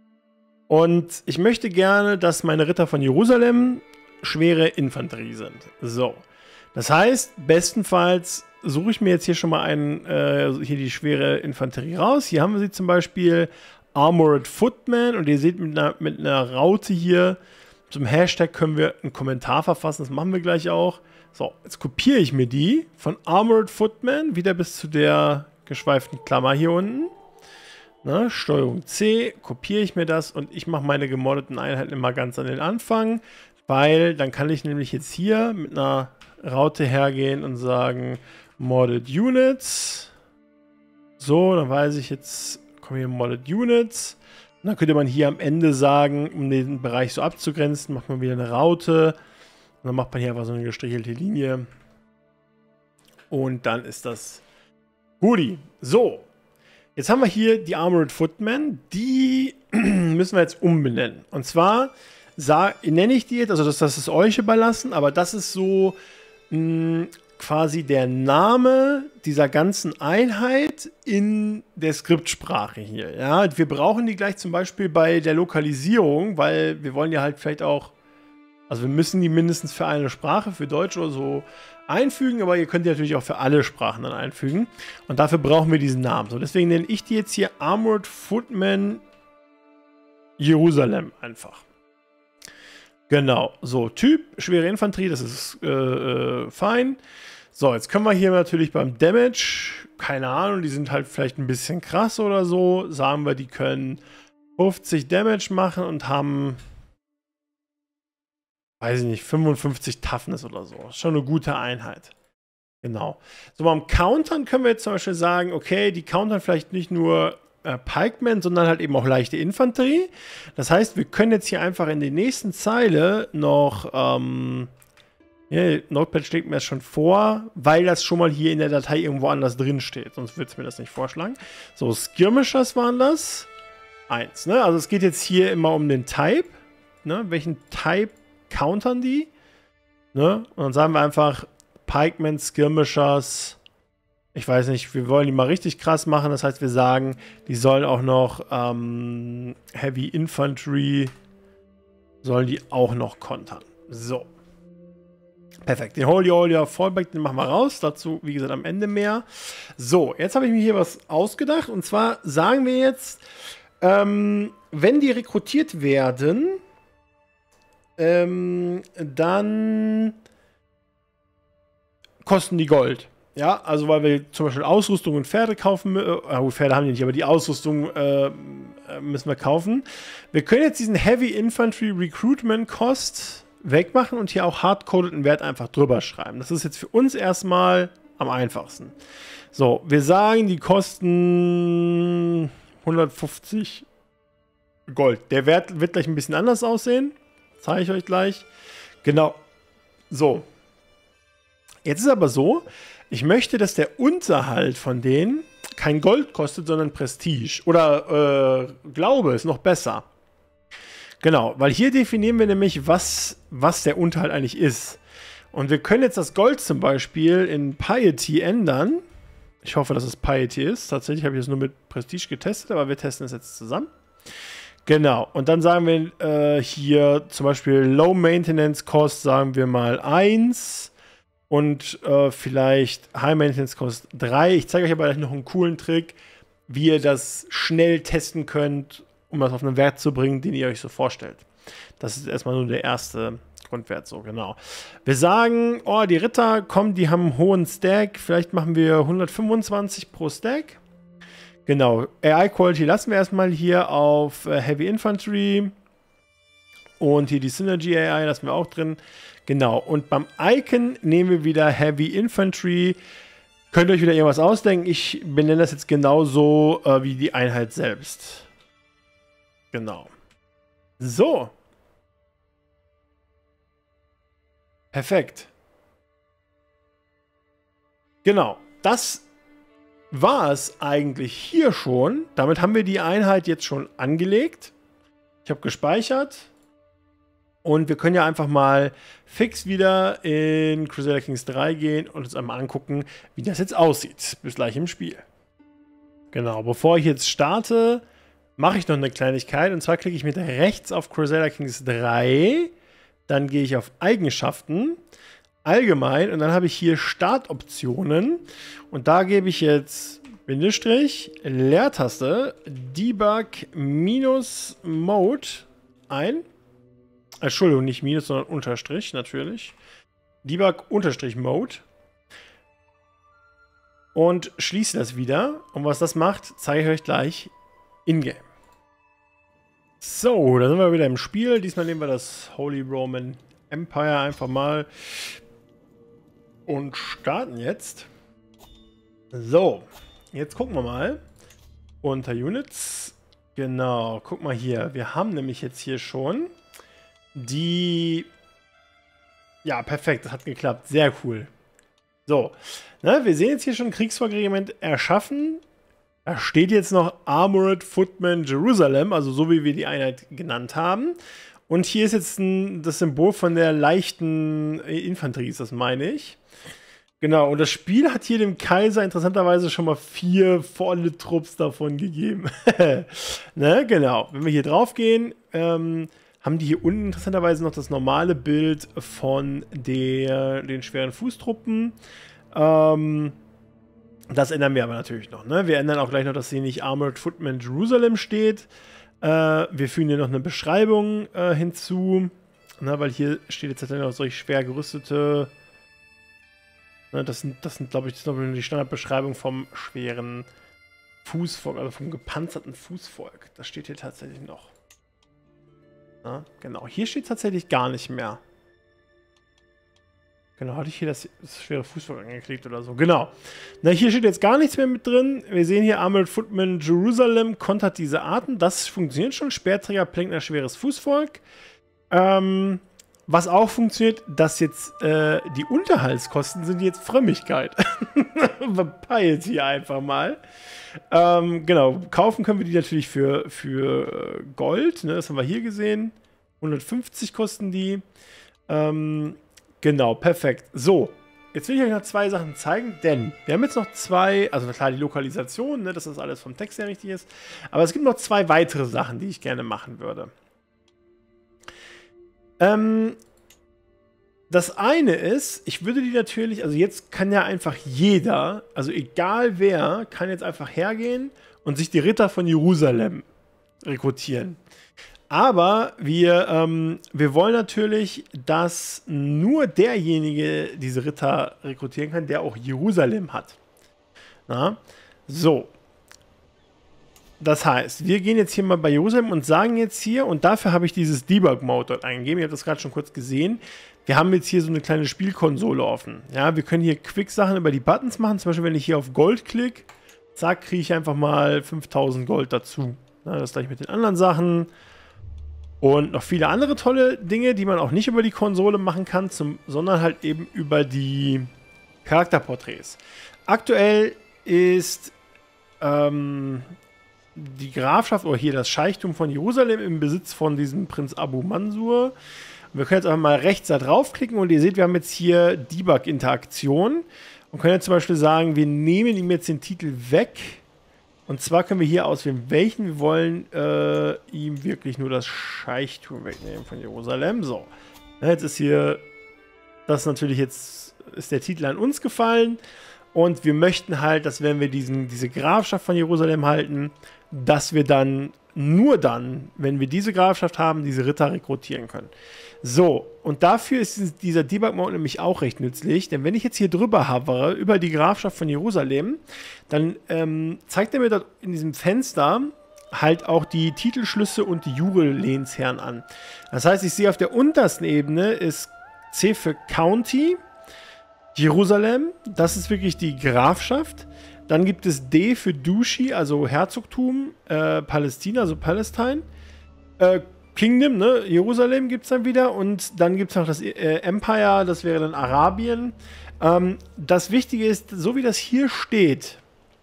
Und ich möchte gerne, dass meine Ritter von Jerusalem schwere Infanterie sind. So. Das heißt, bestenfalls suche ich mir jetzt hier schon mal einen, äh, hier die schwere Infanterie raus. Hier haben wir sie zum Beispiel Armored Footman und ihr seht mit einer, mit einer Raute hier zum Hashtag können wir einen Kommentar verfassen, das machen wir gleich auch. So, jetzt kopiere ich mir die von Armored Footman wieder bis zu der geschweiften Klammer hier unten. Ne, Steuerung C, kopiere ich mir das und ich mache meine gemoddeten Einheiten immer ganz an den Anfang, weil dann kann ich nämlich jetzt hier mit einer Raute hergehen und sagen Modded Units. So, dann weiß ich jetzt, kommen hier Modded Units. Und dann könnte man hier am Ende sagen, um den Bereich so abzugrenzen, macht man wieder eine Raute. Und dann macht man hier einfach so eine gestrichelte Linie. Und dann ist das Guti. So. Jetzt haben wir hier die Armored Footmen. Die müssen wir jetzt umbenennen. Und zwar nenne ich die jetzt, also das, das ist euch überlassen, aber das ist so mh, quasi der Name dieser ganzen Einheit in der Skriptsprache hier. Ja, wir brauchen die gleich zum Beispiel bei der Lokalisierung, weil wir wollen ja halt vielleicht auch, also wir müssen die mindestens für eine Sprache, für Deutsch oder so einfügen, aber ihr könnt die natürlich auch für alle Sprachen dann einfügen. Und dafür brauchen wir diesen Namen. So, deswegen nenne ich die jetzt hier Armored Footmen Jerusalem einfach. Genau, so, Typ, schwere Infanterie, das ist äh, äh, fein. So, jetzt können wir hier natürlich beim Damage, keine Ahnung, die sind halt vielleicht ein bisschen krass oder so, sagen wir, die können fünfzig Damage machen und haben, weiß ich nicht, fünfundfünfzig Toughness oder so. Das ist schon eine gute Einheit. Genau. So, beim Countern können wir jetzt zum Beispiel sagen, okay, die countern vielleicht nicht nur äh, Pikemen, sondern halt eben auch leichte Infanterie. Das heißt, wir können jetzt hier einfach in der nächsten Zeile noch, ähm, ja, Notepad schlägt mir das schon vor, weil das schon mal hier in der Datei irgendwo anders drin steht. Sonst würde es mir das nicht vorschlagen. So, Skirmishers waren das. Eins, ne? Also es geht jetzt hier immer um den Type. Ne? Welchen Type countern die? Ne? Und dann sagen wir einfach Pikemen, Skirmishers. Ich weiß nicht, wir wollen die mal richtig krass machen. Das heißt, wir sagen, die sollen auch noch ähm, Heavy Infantry sollen die auch noch kontern. So. Perfekt. Den Holy Holy Fallback, den machen wir raus. Dazu, wie gesagt, am Ende mehr. So, jetzt habe ich mir hier was ausgedacht. Und zwar sagen wir jetzt, ähm, wenn die rekrutiert werden, ähm, dann kosten die Gold. Ja, also weil wir zum Beispiel Ausrüstung und Pferde kaufen, äh, Pferde haben die nicht, aber die Ausrüstung äh, müssen wir kaufen. Wir können jetzt diesen Heavy Infantry Recruitment Cost wegmachen und hier auch hardcodeten Wert einfach drüber schreiben. Das ist jetzt für uns erstmal am einfachsten. So, wir sagen, die kosten hundertfünfzig Gold. Der Wert wird gleich ein bisschen anders aussehen. Zeige ich euch gleich. Genau. So. Jetzt ist aber so, ich möchte, dass der Unterhalt von denen kein Gold kostet, sondern Prestige. Oder äh, Glaube ist noch besser. Genau, weil hier definieren wir nämlich, was, was der Unterhalt eigentlich ist. Und wir können jetzt das Gold zum Beispiel in Piety ändern. Ich hoffe, dass es Piety ist. Tatsächlich habe ich es nur mit Prestige getestet, aber wir testen es jetzt zusammen. Genau, und dann sagen wir äh, hier zum Beispiel Low Maintenance Cost, sagen wir mal eins. Und äh, vielleicht High Maintenance Cost drei. Ich zeige euch aber gleich noch einen coolen Trick, wie ihr das schnell testen könnt, um das auf einen Wert zu bringen, den ihr euch so vorstellt. Das ist erstmal nur der erste Grundwert, so genau. Wir sagen, oh, die Ritter, komm, die haben einen hohen Stack. Vielleicht machen wir hundertfünfundzwanzig pro Stack. Genau, A I-Quality lassen wir erstmal hier auf äh, Heavy Infantry. Und hier die Synergy A I lassen wir auch drin. Genau, und beim Icon nehmen wir wieder Heavy Infantry. Könnt ihr euch wieder irgendwas ausdenken. Ich benenne das jetzt genauso äh, wie die Einheit selbst. Genau. So. Perfekt. Genau, das war es eigentlich hier schon. Damit haben wir die Einheit jetzt schon angelegt. Ich habe gespeichert. Und wir können ja einfach mal fix wieder in Crusader Kings drei gehen und uns einmal angucken, wie das jetzt aussieht. Bis gleich im Spiel. Genau, bevor ich jetzt starte, mache ich noch eine Kleinigkeit. Und zwar klicke ich mit rechts auf Crusader Kings drei. Dann gehe ich auf Eigenschaften, Allgemein. Und dann habe ich hier Startoptionen. Und da gebe ich jetzt Bindestrich, Leertaste, Debug minus Mode ein. Entschuldigung, nicht Minus, sondern Unterstrich, natürlich. Debug Unterstrich Mode. Und schließe das wieder. Und was das macht, zeige ich euch gleich in-game. So, da sind wir wieder im Spiel. Diesmal nehmen wir das Holy Roman Empire einfach mal und starten jetzt. So, jetzt gucken wir mal. Unter Units. Genau, guck mal hier. Wir haben nämlich jetzt hier schon die... Ja, perfekt, das hat geklappt. Sehr cool. So, ne, wir sehen jetzt hier schon ein Kriegsvolkregiment erschaffen. Da steht jetzt noch Armored Footmen Jerusalem, also so wie wir die Einheit genannt haben. Und hier ist jetzt ein, das Symbol von der leichten Infanterie, ist das, meine ich. Genau, und das Spiel hat hier dem Kaiser interessanterweise schon mal vier volle Trupps davon gegeben. Ne, genau, wenn wir hier drauf gehen, ähm, haben die hier unten interessanterweise noch das normale Bild von der, den schweren Fußtruppen. Ähm, das ändern wir aber natürlich noch. Ne? Wir ändern auch gleich noch, dass hier nicht Armored Footmen Jerusalem steht. Äh, wir fügen hier noch eine Beschreibung äh, hinzu, ne? Weil hier steht jetzt tatsächlich noch solch schwer gerüstete. Ne? Das sind, das sind glaube ich, das ist die Standardbeschreibung vom schweren Fußvolk, also vom gepanzerten Fußvolk. Das steht hier tatsächlich noch. Ja, genau, hier steht tatsächlich gar nicht mehr. Genau, hatte ich hier das, das schwere Fußvolk angeklickt oder so. Genau. Na, hier steht jetzt gar nichts mehr mit drin. Wir sehen hier, Armored Footmen Jerusalem kontert diese Arten. Das funktioniert schon. Speerträger, Plenkner, schweres Fußvolk. Ähm, was auch funktioniert, dass jetzt äh, die Unterhaltskosten sind jetzt Frömmigkeit. Verpeilt hier einfach mal. Ähm, genau, kaufen können wir die natürlich für, für Gold, ne? Das haben wir hier gesehen. hundertfünfzig kosten die. Ähm, genau, perfekt. So, jetzt will ich euch noch zwei Sachen zeigen, denn wir haben jetzt noch zwei, also klar die Lokalisation, ne, dass das alles vom Text her richtig ist, aber es gibt noch zwei weitere Sachen, die ich gerne machen würde. Ähm, Das eine ist, ich würde die natürlich, also jetzt kann ja einfach jeder, also egal wer, kann jetzt einfach hergehen und sich die Ritter von Jerusalem rekrutieren. Aber wir, ähm, wir wollen natürlich, dass nur derjenige diese Ritter rekrutieren kann, der auch Jerusalem hat. Na? So. Das heißt, wir gehen jetzt hier mal bei Jerusalem und sagen jetzt hier, und dafür habe ich dieses Debug-Mode dort eingegeben, ihr habt das gerade schon kurz gesehen, wir haben jetzt hier so eine kleine Spielkonsole offen. Ja, wir können hier Quick-Sachen über die Buttons machen, zum Beispiel wenn ich hier auf Gold klicke, zack, kriege ich einfach mal fünftausend Gold dazu. Ja, das gleich mit den anderen Sachen und noch viele andere tolle Dinge, die man auch nicht über die Konsole machen kann, zum, sondern halt eben über die Charakterporträts. Aktuell ist ähm, die Grafschaft, oder hier das Scheichtum von Jerusalem im Besitz von diesem Prinz Abu Mansur. Wir können jetzt einfach mal rechts da draufklicken und ihr seht, wir haben jetzt hier Debug-Interaktion und können jetzt zum Beispiel sagen, wir nehmen ihm jetzt den Titel weg. Und zwar können wir hier auswählen, welchen wir wollen äh, ihm wirklich nur das Scheichtum wegnehmen von Jerusalem. So, jetzt ist hier, das natürlich jetzt, ist der Titel an uns gefallen. Und wir möchten halt, dass wenn wir diesen, diese Grafschaft von Jerusalem halten, dass wir dann, nur dann, wenn wir diese Grafschaft haben, diese Ritter rekrutieren können. So, und dafür ist dieser Debug-Mode nämlich auch recht nützlich, denn wenn ich jetzt hier drüber hovere, über die Grafschaft von Jerusalem, dann ähm, zeigt er mir dort in diesem Fenster halt auch die Titelschlüsse und die Jure-Lehnsherren an. Das heißt, ich sehe auf der untersten Ebene ist C für County, Jerusalem, das ist wirklich die Grafschaft. Dann gibt es D für Duchy, also Herzogtum, äh, Palästina, also Palestine. Äh, Kingdom, ne? Jerusalem gibt es dann wieder. Und dann gibt es noch das äh, Empire, das wäre dann Arabien. Ähm, das Wichtige ist, so wie das hier steht,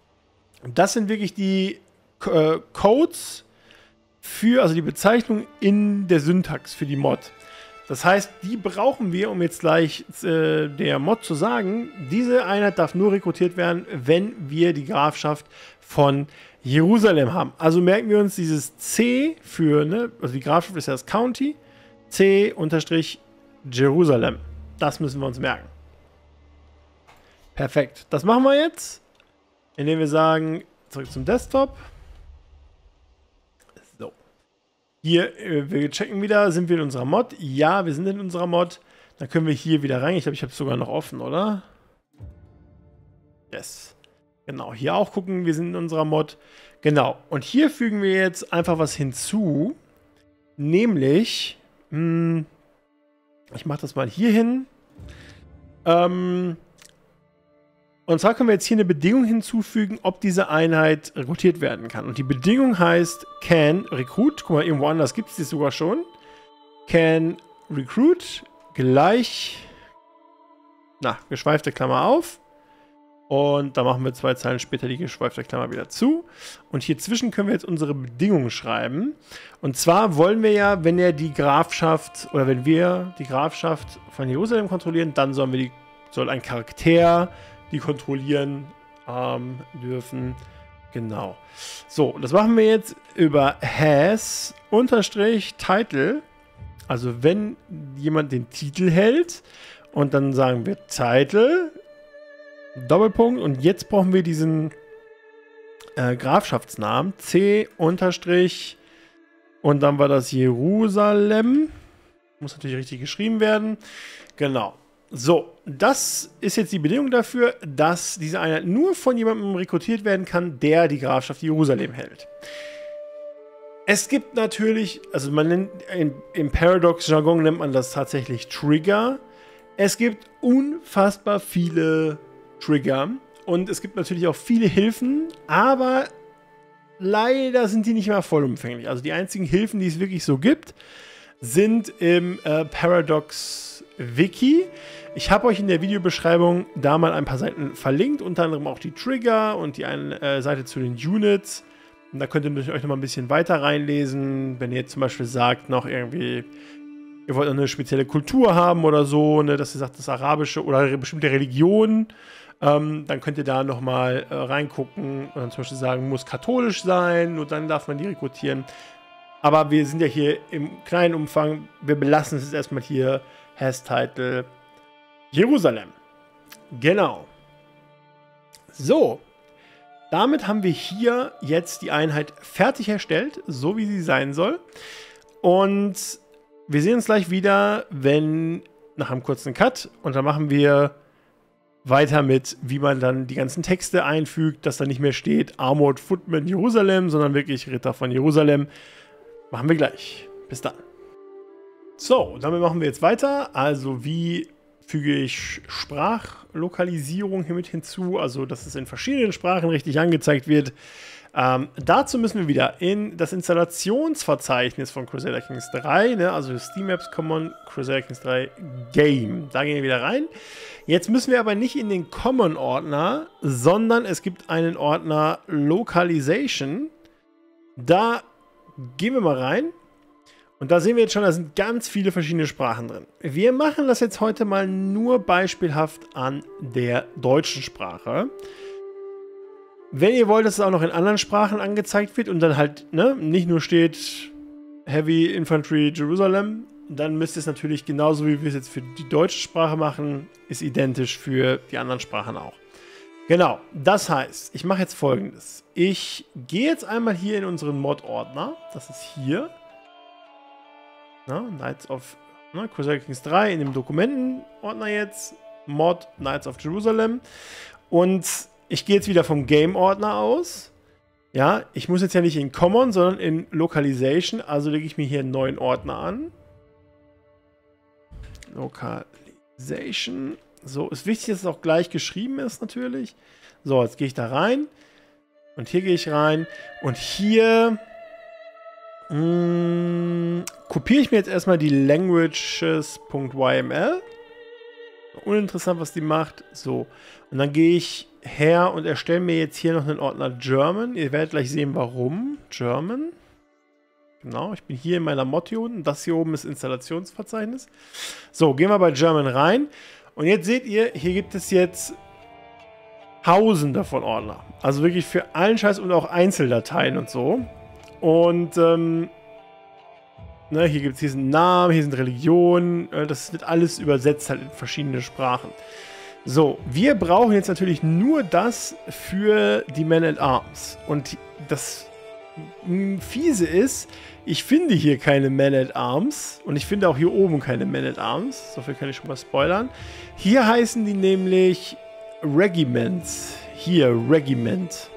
das sind wirklich die äh, Codes für, also die Bezeichnung in der Syntax für die Mod. Das heißt, die brauchen wir, um jetzt gleich äh, der Mod zu sagen, diese Einheit darf nur rekrutiert werden, wenn wir die Grafschaft von Jerusalem haben. Also merken wir uns dieses C für, ne, also die Grafschaft ist ja das County, C unterstrich Jerusalem. Das müssen wir uns merken. Perfekt. Das machen wir jetzt, indem wir sagen, zurück zum Desktop. Hier, wir checken wieder, sind wir in unserer Mod? Ja, wir sind in unserer Mod. Dann können wir hier wieder rein. Ich glaube, ich habe es sogar noch offen, oder? Yes. Genau, hier auch gucken, wir sind in unserer Mod. Genau, und hier fügen wir jetzt einfach was hinzu. Nämlich, mh, ich mache das mal hier hin. Ähm, Und zwar können wir jetzt hier eine Bedingung hinzufügen, ob diese Einheit rekrutiert werden kann. Und die Bedingung heißt can recruit. Guck mal, irgendwo anders gibt es die sogar schon. Can recruit gleich Na, geschweifte Klammer auf. Und da machen wir zwei Zeilen später die geschweifte Klammer wieder zu. Und hier zwischen können wir jetzt unsere Bedingungen schreiben. Und zwar wollen wir ja, wenn er die Grafschaft, oder wenn wir die Grafschaft von Jerusalem kontrollieren, dann sollen wir die, soll ein Charakter die kontrollieren ähm, dürfen. Genau. So, und das machen wir jetzt über has unterstrich title. Also wenn jemand den Titel hält und dann sagen wir Title, Doppelpunkt, und jetzt brauchen wir diesen äh, Grafschaftsnamen C unterstrich und dann war das Jerusalem. Muss natürlich richtig geschrieben werden. Genau. So, das ist jetzt die Bedingung dafür, dass diese Einheit nur von jemandem rekrutiert werden kann, der die Grafschaft Jerusalem hält. Es gibt natürlich, also man nennt, in, im Paradox-Jargon nennt man das tatsächlich Trigger. Es gibt unfassbar viele Trigger und es gibt natürlich auch viele Hilfen, aber leider sind die nicht mehr vollumfänglich. Also die einzigen Hilfen, die es wirklich so gibt, sind im äh, Paradox-Wiki. Ich habe euch in der Videobeschreibung da mal ein paar Seiten verlinkt, unter anderem auch die Trigger und die eine äh, Seite zu den Units. Und da könnt ihr euch noch mal ein bisschen weiter reinlesen, wenn ihr jetzt zum Beispiel sagt, noch irgendwie, ihr wollt eine spezielle Kultur haben oder so, ne, dass ihr sagt, das Arabische oder eine bestimmte Religion, ähm, dann könnt ihr da noch mal äh, reingucken und dann zum Beispiel sagen, muss katholisch sein, nur dann darf man die rekrutieren. Aber wir sind ja hier im kleinen Umfang, wir belassen es jetzt erstmal hier, has title Jerusalem. Genau. So. Damit haben wir hier jetzt die Einheit fertig erstellt, so wie sie sein soll. Und wir sehen uns gleich wieder, wenn nach einem kurzen Cut. Und dann machen wir weiter mit, wie man dann die ganzen Texte einfügt, dass da nicht mehr steht Armored Footmen Jerusalem, sondern wirklich Ritter von Jerusalem. Machen wir gleich. Bis dann. So, damit machen wir jetzt weiter. Also wie füge ich Sprachlokalisierung hier mit hinzu, also dass es in verschiedenen Sprachen richtig angezeigt wird. Ähm, dazu müssen wir wieder in das Installationsverzeichnis von Crusader Kings drei, ne, also Steam Apps Common Crusader Kings drei Game. Da gehen wir wieder rein. Jetzt müssen wir aber nicht in den Common-Ordner, sondern es gibt einen Ordner Localization. Da gehen wir mal rein. Und da sehen wir jetzt schon, da sind ganz viele verschiedene Sprachen drin. Wir machen das jetzt heute mal nur beispielhaft an der deutschen Sprache. Wenn ihr wollt, dass es auch noch in anderen Sprachen angezeigt wird und dann halt ne, nicht nur steht Heavy Infantry Jerusalem, dann müsst ihr es natürlich genauso, wie wir es jetzt für die deutsche Sprache machen, ist identisch für die anderen Sprachen auch. Genau, das heißt, ich mache jetzt Folgendes. Ich gehe jetzt einmal hier in unseren Mod-Ordner, das ist hier. Na, Knights of ne, Crusader Kings drei in dem Dokumentenordner jetzt. Mod Knights of Jerusalem. Und ich gehe jetzt wieder vom Game-Ordner aus. Ja, ich muss jetzt ja nicht in Common, sondern in Localization. Also lege ich mir hier einen neuen Ordner an. Localization. So, ist wichtig, dass es auch gleich geschrieben ist natürlich. So, jetzt gehe ich da rein. Und hier gehe ich rein. Und hier mh, kopiere ich mir jetzt erstmal die languages.yml. Uninteressant, was die macht. So, und dann gehe ich her und erstelle mir jetzt hier noch einen Ordner German. Ihr werdet gleich sehen, warum. German. Genau, ich bin hier in meiner Mod hier unten. Das hier oben ist Installationsverzeichnis. So, gehen wir bei German rein. Und jetzt seht ihr, hier gibt es jetzt Tausende von Ordner. Also wirklich für allen Scheiß und auch Einzeldateien und so. Und ähm, ne, hier gibt es hier sind Namen, hier sind Religionen. Äh, das wird alles übersetzt halt in verschiedene Sprachen. So, wir brauchen jetzt natürlich nur das für die Men at Arms. Und das Fiese ist, ich finde hier keine Men at Arms. Und ich finde auch hier oben keine Men at Arms. So viel kann ich schon mal spoilern. Hier heißen die nämlich Regiments. Hier, Regiment.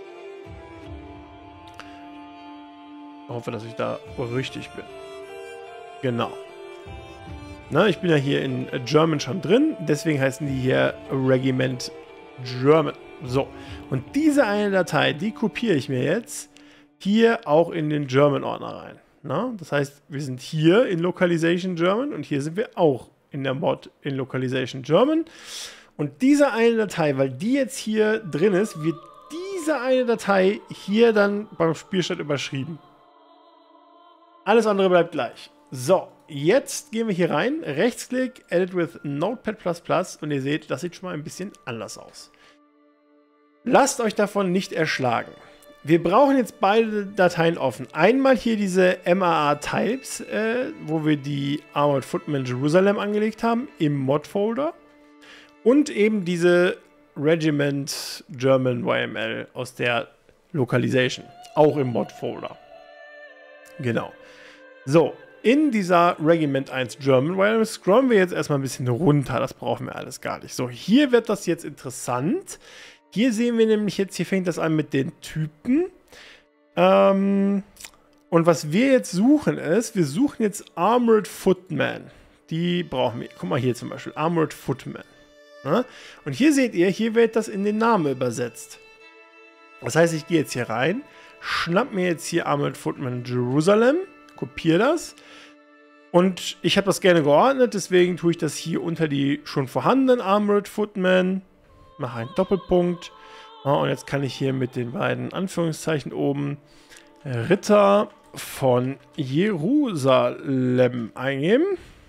Ich hoffe, dass ich da richtig bin. Genau. Na, ich bin ja hier in German schon drin, deswegen heißen die hier Regiment German. So, und diese eine Datei, die kopiere ich mir jetzt hier auch in den German-Ordner rein. Na, das heißt, wir sind hier in Localization German und hier sind wir auch in der Mod in Localization German. Und diese eine Datei, weil die jetzt hier drin ist, wird diese eine Datei hier dann beim Spielstart überschrieben. Alles andere bleibt gleich. So, jetzt gehen wir hier rein, Rechtsklick, Edit with Notepad plus plus und ihr seht, das sieht schon mal ein bisschen anders aus. Lasst euch davon nicht erschlagen. Wir brauchen jetzt beide Dateien offen. Einmal hier diese M A A-Types, äh, wo wir die Armored Footman Jerusalem angelegt haben, im Mod-Folder. Und eben diese Regiment German Y M L aus der Localization, auch im Mod-Folder. Genau. So, in dieser Regiment eins German Y M L scrollen wir jetzt erstmal ein bisschen runter, das brauchen wir alles gar nicht. So, hier wird das jetzt interessant. Hier sehen wir nämlich jetzt, hier fängt das an mit den Typen. Ähm, und was wir jetzt suchen ist, wir suchen jetzt Armored Footman. Die brauchen wir. Guck mal hier zum Beispiel, Armored Footman. Ja? Und hier seht ihr, hier wird das in den Namen übersetzt. Das heißt, ich gehe jetzt hier rein, schnapp mir jetzt hier Armored Footman Jerusalem, kopiere das. Und ich habe das gerne geordnet, deswegen tue ich das hier unter die schon vorhandenen Armored Footman. Mache einen Doppelpunkt. Ja, und jetzt kann ich hier mit den beiden Anführungszeichen oben Ritter von Jerusalem eingeben.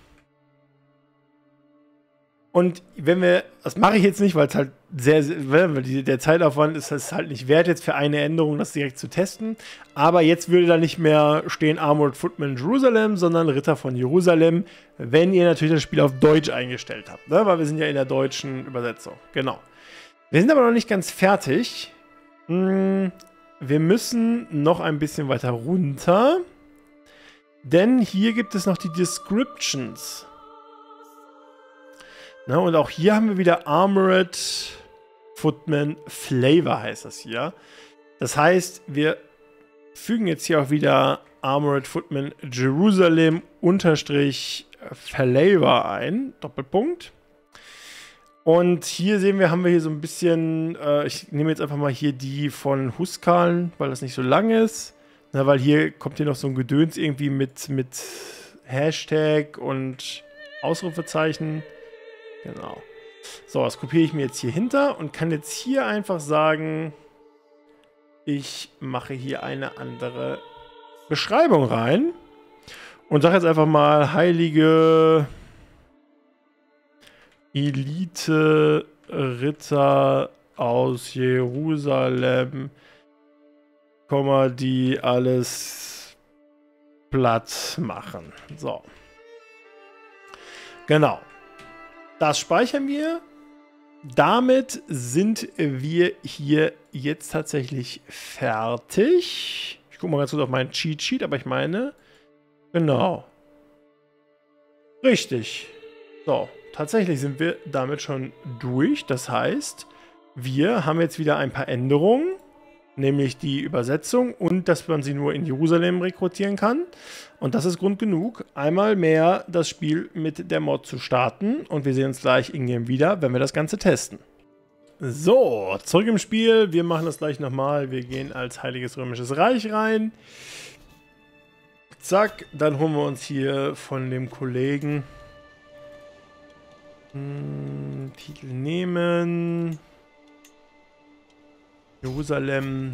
Und wenn wir, das mache ich jetzt nicht, weil es halt sehr, sehr der Zeitaufwand ist es halt nicht wert, jetzt für eine Änderung das direkt zu testen. Aber jetzt würde da nicht mehr stehen Armored Footman Jerusalem, sondern Ritter von Jerusalem, wenn ihr natürlich das Spiel auf Deutsch eingestellt habt. Ne? Weil wir sind ja in der deutschen Übersetzung. Genau. Wir sind aber noch nicht ganz fertig. Hm, wir müssen noch ein bisschen weiter runter. Denn hier gibt es noch die Descriptions. Na, und auch hier haben wir wieder Armored Footman Flavor heißt das hier. Das heißt, wir fügen jetzt hier auch wieder Armored Footman Jerusalem unterstrich Flavor ein. Doppelpunkt. Und hier sehen wir, haben wir hier so ein bisschen, äh, ich nehme jetzt einfach mal hier die von Huskarl, weil das nicht so lang ist. Na, weil hier kommt hier noch so ein Gedöns irgendwie mit, mit Hashtag und Ausrufezeichen. Genau. So, das kopiere ich mir jetzt hier hinter und kann jetzt hier einfach sagen, ich mache hier eine andere Beschreibung rein und sage jetzt einfach mal heilige Elite-Ritter aus Jerusalem, die alles platt machen. So. Genau. Das speichern wir. Damit sind wir hier jetzt tatsächlich fertig. Ich gucke mal ganz kurz auf meinen Cheat Sheet, aber ich meine, genau. Richtig. So, tatsächlich sind wir damit schon durch. Das heißt, wir haben jetzt wieder ein paar Änderungen, nämlich die Übersetzung und dass man sie nur in Jerusalem rekrutieren kann. Und das ist Grund genug, einmal mehr das Spiel mit der Mod zu starten. Und wir sehen uns gleich in-game wieder, wenn wir das Ganze testen. So, zurück im Spiel. Wir machen das gleich nochmal. Wir gehen als Heiliges Römisches Reich rein. Zack, dann holen wir uns hier von dem Kollegen hm, Titel nehmen. Jerusalem.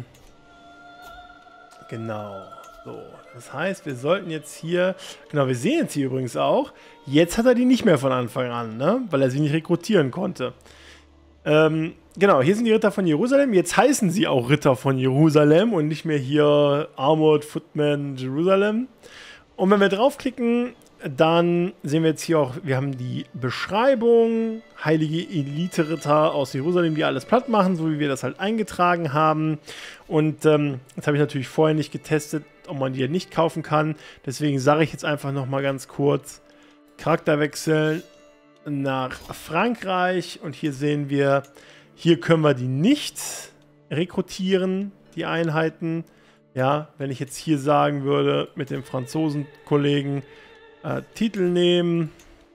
Genau. So, das heißt, wir sollten jetzt hier, genau, wir sehen jetzt hier übrigens auch, jetzt hat er die nicht mehr von Anfang an, ne? Weil er sie nicht rekrutieren konnte. Ähm, genau, hier sind die Ritter von Jerusalem. Jetzt heißen sie auch Ritter von Jerusalem und nicht mehr hier Armored Footman Jerusalem. Und wenn wir draufklicken, dann sehen wir jetzt hier auch, wir haben die Beschreibung, heilige Elite-Ritter aus Jerusalem, die alles platt machen, so wie wir das halt eingetragen haben. Und ähm, jetzt habe ich natürlich vorher nicht getestet, ob man die ja nicht kaufen kann. Deswegen sage ich jetzt einfach nochmal ganz kurz, Charakterwechsel nach Frankreich. Und hier sehen wir, hier können wir die nicht rekrutieren, die Einheiten. Ja, wenn ich jetzt hier sagen würde, mit dem Franzosen-Kollegen, Äh, Titel nehmen,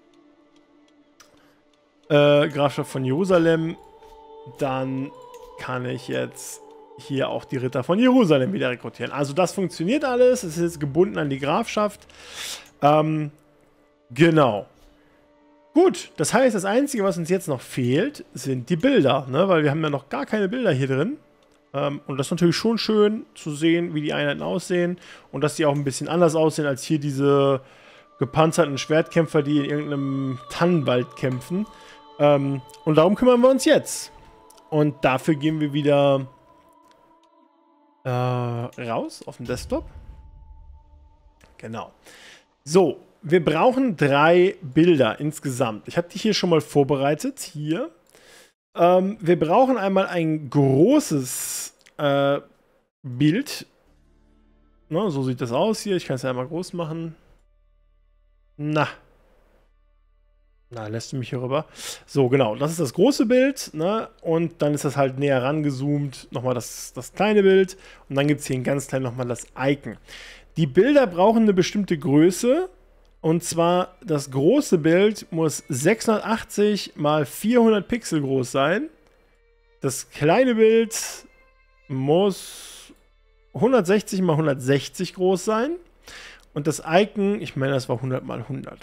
äh, Grafschaft von Jerusalem, dann kann ich jetzt hier auch die Ritter von Jerusalem wieder rekrutieren. Also das funktioniert alles, es ist gebunden an die Grafschaft. Ähm, genau. Gut, das heißt, das Einzige, was uns jetzt noch fehlt, sind die Bilder, ne? Weil wir haben ja noch gar keine Bilder hier drin. Ähm, und das ist natürlich schon schön zu sehen, wie die Einheiten aussehen und dass die auch ein bisschen anders aussehen als hier diese gepanzerten Schwertkämpfer, die in irgendeinem Tannenwald kämpfen. Ähm, und darum kümmern wir uns jetzt. Und dafür gehen wir wieder äh, raus auf den Desktop. Genau. So, wir brauchen drei Bilder insgesamt. Ich habe die hier schon mal vorbereitet. Hier. Ähm, wir brauchen einmal ein großes äh, Bild. Na, so sieht das aus hier. Ich kann es ja einmal groß machen. Na. Na, lässt du mich hier rüber. So, genau. Das ist das große Bild. Ne? Und dann ist das halt näher rangezoomt. Nochmal das, das kleine Bild. Und dann gibt es hier in ganz klein nochmal das Icon. Die Bilder brauchen eine bestimmte Größe. Und zwar, das große Bild muss sechshundertachtzig mal vierhundert Pixel groß sein. Das kleine Bild muss hundertsechzig mal hundertsechzig groß sein. Und das Icon, ich meine, das war hundert mal hundert.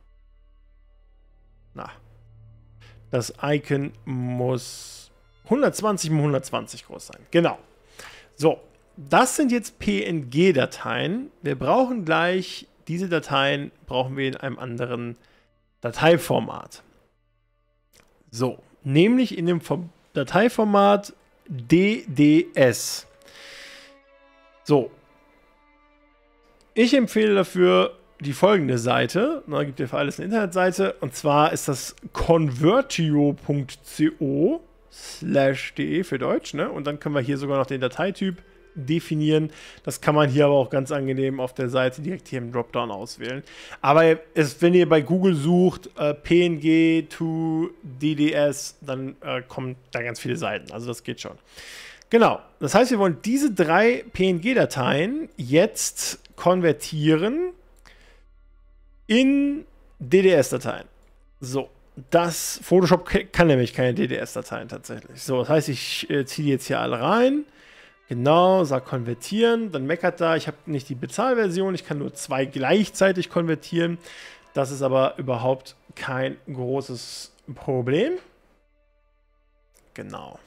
Na. Das Icon muss hundertzwanzig mal hundertzwanzig groß sein. Genau. So, das sind jetzt P N G-Dateien. Wir brauchen gleich, diese Dateien brauchen wir in einem anderen Dateiformat. So, nämlich in dem Dateiformat D D S. So. Ich empfehle dafür die folgende Seite. Da gibt es für alles eine Internetseite. Und zwar ist das convertio punkt co slash de für Deutsch. Ne? Und dann können wir hier sogar noch den Dateityp definieren. Das kann man hier aber auch ganz angenehm auf der Seite direkt hier im Dropdown auswählen. Aber es, wenn ihr bei Google sucht, äh, P N G to D D S, dann äh, kommen da ganz viele Seiten. Also das geht schon. Genau. Das heißt, wir wollen diese drei P N G-Dateien jetzt konvertieren in D D S-Dateien. So. Das Photoshop kann nämlich keine D D S-Dateien tatsächlich. So, das heißt, ich äh, ziehe die jetzt hier alle rein. Genau, sag konvertieren, dann meckert da, ich habe nicht die Bezahlversion, ich kann nur zwei gleichzeitig konvertieren. Das ist aber überhaupt kein großes Problem. Genau.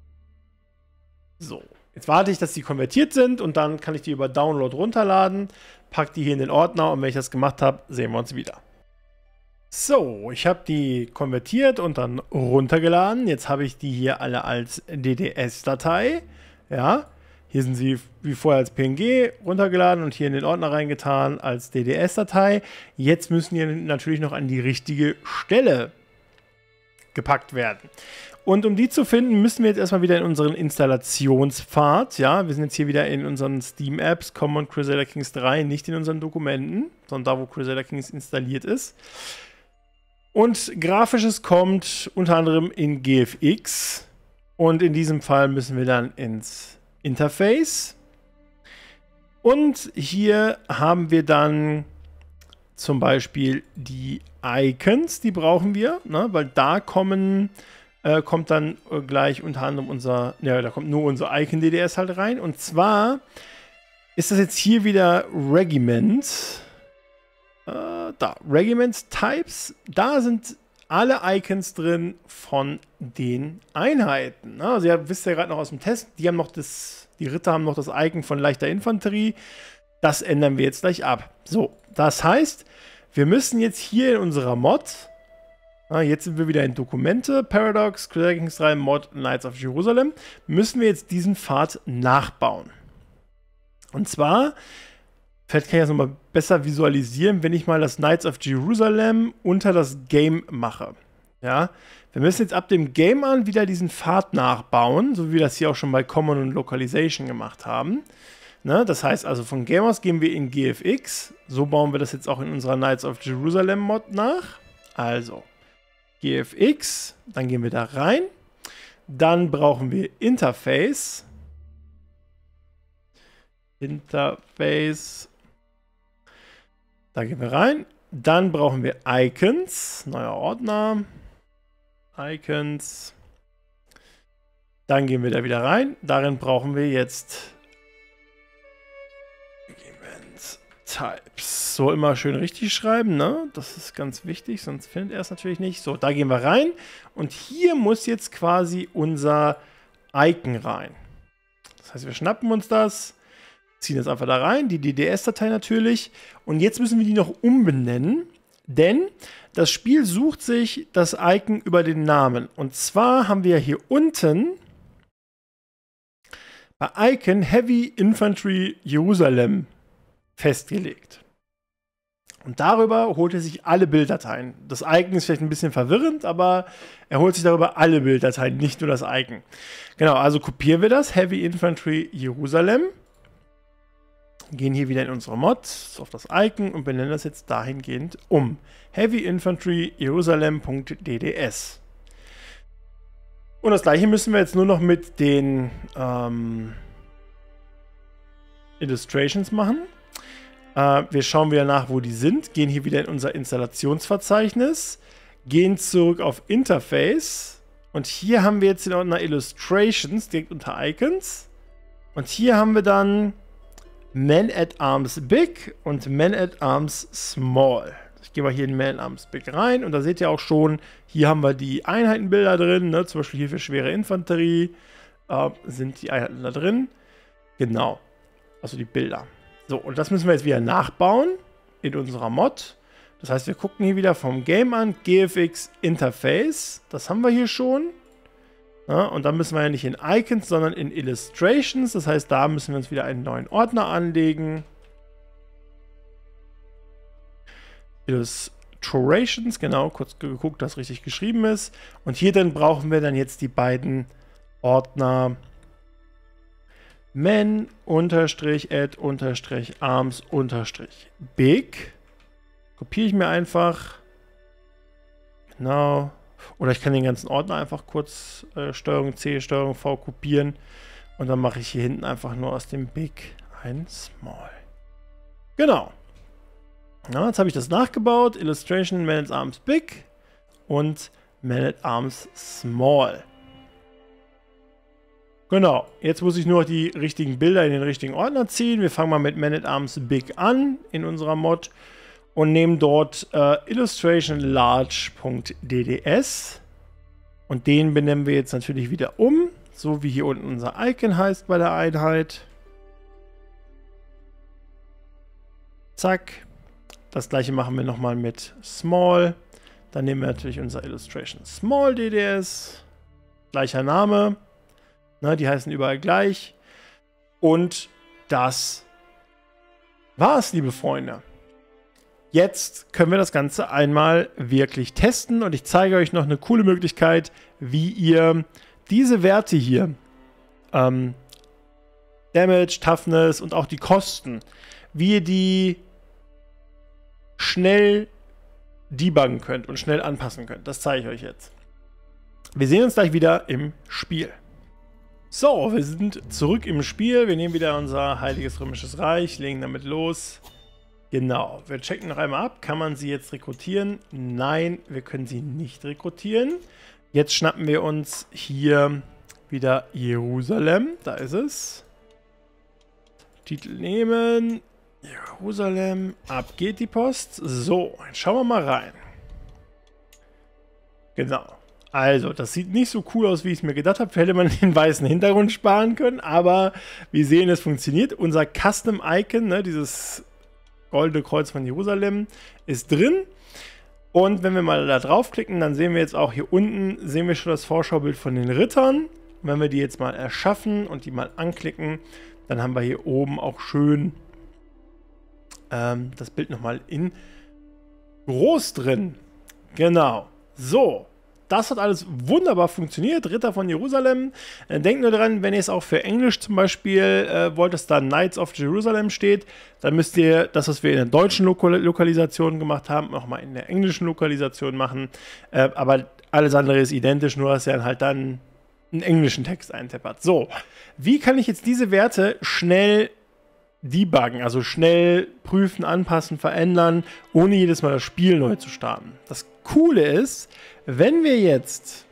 So, jetzt warte ich, dass die konvertiert sind und dann kann ich die über Download runterladen, packe die hier in den Ordner und wenn ich das gemacht habe, sehen wir uns wieder. So, ich habe die konvertiert und dann runtergeladen. Jetzt habe ich die hier alle als D D S-Datei. Ja, hier sind sie wie vorher als P N G runtergeladen und hier in den Ordner reingetan als D D S-Datei. Jetzt müssen die natürlich noch an die richtige Stelle gepackt werden. Und um die zu finden, müssen wir jetzt erstmal wieder in unseren Installationspfad. Ja, wir sind jetzt hier wieder in unseren Steam-Apps, Common Crusader Kings drei, nicht in unseren Dokumenten, sondern da, wo Crusader Kings installiert ist. Und Grafisches kommt unter anderem in G F X. Und in diesem Fall müssen wir dann ins Interface. Und hier haben wir dann zum Beispiel die Icons, die brauchen wir, ne? Weil da kommen, äh, kommt dann äh, gleich unter anderem unser, ja, da kommt nur unser Icon-D D S halt rein. Und zwar ist das jetzt hier wieder Regiment. Äh, da, Regiment Types, da sind alle Icons drin von den Einheiten. Also ihr wisst ja gerade noch aus dem Test, die haben noch das, die Ritter haben noch das Icon von leichter Infanterie. Das ändern wir jetzt gleich ab. So, das heißt, wir müssen jetzt hier in unserer Mod, ah, jetzt sind wir wieder in Dokumente, Paradox, Crusader Kings drei, Mod, Knights of Jerusalem, müssen wir jetzt diesen Pfad nachbauen. Und zwar, vielleicht kann ich das nochmal besser visualisieren, wenn ich mal das Knights of Jerusalem unter das Game mache. Ja, wir müssen jetzt ab dem Game an wieder diesen Pfad nachbauen, so wie wir das hier auch schon bei Common und Localization gemacht haben. Ne, das heißt also, von Game aus gehen wir in G F X. So bauen wir das jetzt auch in unserer Knights of Jerusalem Mod nach. Also, G F X, dann gehen wir da rein. Dann brauchen wir Interface. Interface. Da gehen wir rein. Dann brauchen wir Icons. Neuer Ordner. Icons. Dann gehen wir da wieder rein. Darin brauchen wir jetzt Types. So, immer schön richtig schreiben, ne? Das ist ganz wichtig, sonst findet er es natürlich nicht. So, da gehen wir rein. Und hier muss jetzt quasi unser Icon rein. Das heißt, wir schnappen uns das, ziehen das einfach da rein, die D D S-Datei natürlich. Und jetzt müssen wir die noch umbenennen, denn das Spiel sucht sich das Icon über den Namen. Und zwar haben wir hier unten bei Icon Heavy Infantry Jerusalem festgelegt. Und darüber holt er sich alle Bilddateien. Das Icon ist vielleicht ein bisschen verwirrend, aber er holt sich darüber alle Bilddateien, nicht nur das Icon. Genau, also kopieren wir das, Heavy Infantry Jerusalem. Gehen hier wieder in unsere Mod, auf das Icon und benennen das jetzt dahingehend um. Heavy Infantry Jerusalem.dds. Und das gleiche müssen wir jetzt nur noch mit den ähm, Illustrations machen. Uh, wir schauen wieder nach, wo die sind, gehen hier wieder in unser Installationsverzeichnis, gehen zurück auf Interface und hier haben wir jetzt in unter Illustrations, direkt unter Icons, und hier haben wir dann Man at Arms Big und Man at Arms Small. Ich gehe mal hier in Man at Arms Big rein und da seht ihr auch schon, hier haben wir die Einheitenbilder drin, ne? Zum Beispiel hier für schwere Infanterie uh, sind die Einheiten da drin. Genau, also die Bilder. So, und das müssen wir jetzt wieder nachbauen in unserer Mod. Das heißt, wir gucken hier wieder vom Game an, G F X Interface. Das haben wir hier schon. Ja, und dann müssen wir ja nicht in Icons, sondern in Illustrations. Das heißt, da müssen wir uns wieder einen neuen Ordner anlegen. Illustrations, genau, kurz geguckt, dass richtig geschrieben ist. Und hier dann brauchen wir dann jetzt die beiden Ordner Man unterstrich add unterstrich arms unterstrich big. Kopiere ich mir einfach. Genau. Oder ich kann den ganzen Ordner einfach kurz äh, Steuerung C, Steuerung V kopieren. Und dann mache ich hier hinten einfach nur aus dem Big ein Small. Genau. Ja, jetzt habe ich das nachgebaut. Illustration Man at Arms Big und Man at Arms Small. Genau, jetzt muss ich nur noch die richtigen Bilder in den richtigen Ordner ziehen. Wir fangen mal mit Man at Arms Big an in unserer Mod und nehmen dort äh, Illustration Large.dds und den benennen wir jetzt natürlich wieder um, so wie hier unten unser Icon heißt bei der Einheit. Zack. Das gleiche machen wir nochmal mit Small. Dann nehmen wir natürlich unser Illustration Small D D S. Gleicher Name. Na, die heißen überall gleich. Und das war's, liebe Freunde. Jetzt können wir das Ganze einmal wirklich testen und ich zeige euch noch eine coole Möglichkeit, wie ihr diese Werte hier, ähm, Damage, Toughness und auch die Kosten, wie ihr die schnell debuggen könnt und schnell anpassen könnt. Das zeige ich euch jetzt. Wir sehen uns gleich wieder im Spiel. So, wir sind zurück im Spiel. Wir nehmen wieder unser Heiliges Römisches Reich, legen damit los. Genau, wir checken noch einmal ab. Kann man sie jetzt rekrutieren? Nein, wir können sie nicht rekrutieren. Jetzt schnappen wir uns hier wieder Jerusalem. Da ist es. Titel nehmen. Jerusalem. Ab geht die Post. So, jetzt schauen wir mal rein. Genau. Also, das sieht nicht so cool aus, wie ich es mir gedacht habe. Hätte man den weißen Hintergrund sparen können. Aber wir sehen, es funktioniert. Unser Custom-Icon, ne, dieses goldene Kreuz von Jerusalem, ist drin. Und wenn wir mal da draufklicken, dann sehen wir jetzt auch hier unten, sehen wir schon das Vorschaubild von den Rittern. Und wenn wir die jetzt mal erschaffen und die mal anklicken, dann haben wir hier oben auch schön ähm, das Bild nochmal in groß drin. Genau. So. Das hat alles wunderbar funktioniert. Ritter von Jerusalem. Äh, denkt nur dran, wenn ihr es auch für Englisch zum Beispiel äh, wollt, dass da Knights of Jerusalem steht, dann müsst ihr das, was wir in der deutschen Lokal Lokalisation gemacht haben, auch mal in der englischen Lokalisation machen. Äh, aber alles andere ist identisch, nur dass ihr halt dann einen englischen Text eintippert. So, wie kann ich jetzt diese Werte schnell debuggen, also schnell prüfen, anpassen, verändern, ohne jedes Mal das Spiel neu zu starten? Das Coole ist, wenn wir jetzt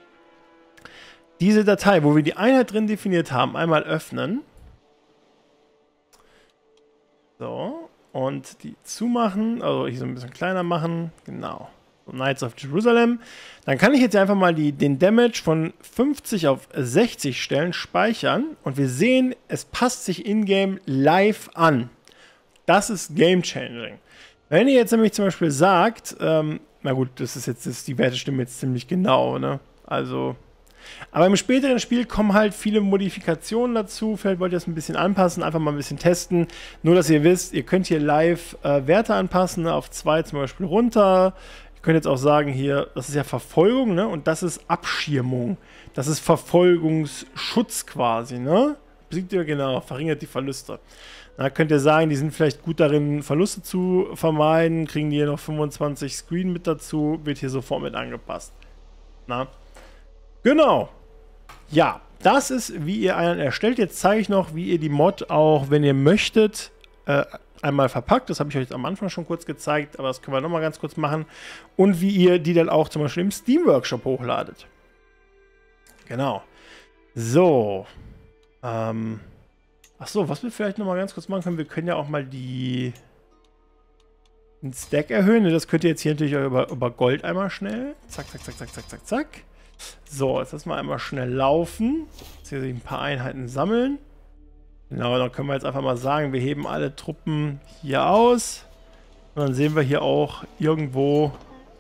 diese Datei, wo wir die Einheit drin definiert haben, einmal öffnen. So, und die zumachen, also hier so ein bisschen kleiner machen, genau. So, Knights of Jerusalem. Dann kann ich jetzt einfach mal die, den Damage von fünfzig auf sechzig stellen, speichern und wir sehen, es passt sich in-game live an. Das ist Game-Changing. Wenn ihr jetzt nämlich zum Beispiel sagt, ähm, na gut, das ist jetzt, das, die Werte stimmen jetzt ziemlich genau, ne? Also, aber im späteren Spiel kommen halt viele Modifikationen dazu. Vielleicht wollt ihr das ein bisschen anpassen, einfach mal ein bisschen testen. Nur, dass ihr wisst, ihr könnt hier live äh, Werte anpassen, ne? Auf zwei zum Beispiel runter. Ihr könnt jetzt auch sagen hier, das ist ja Verfolgung, ne? Und das ist Abschirmung. Das ist Verfolgungsschutz quasi, ne? Besiegt ihr, genau, verringert die Verluste. Da könnt ihr sagen, die sind vielleicht gut darin, Verluste zu vermeiden. Kriegen die hier noch fünfundzwanzig Screen mit dazu. Wird hier sofort mit angepasst. Na? Genau. Ja, das ist, wie ihr einen erstellt. Jetzt zeige ich noch, wie ihr die Mod auch, wenn ihr möchtet, äh, einmal verpackt. Das habe ich euch am Anfang schon kurz gezeigt, aber das können wir nochmal ganz kurz machen. Und wie ihr die dann auch zum Beispiel im Steam Workshop hochladet. Genau. So. Ähm. Achso, was wir vielleicht nochmal ganz kurz machen können, wir können ja auch mal die den Stack erhöhen. Das könnt ihr jetzt hier natürlich auch über, über Gold einmal schnell. Zack, zack, zack, zack, zack, zack, zack. So, jetzt lassen wir einmal schnell laufen. Jetzt hier sich ein paar Einheiten sammeln. Genau, dann können wir jetzt einfach mal sagen, wir heben alle Truppen hier aus. Und dann sehen wir hier auch irgendwo,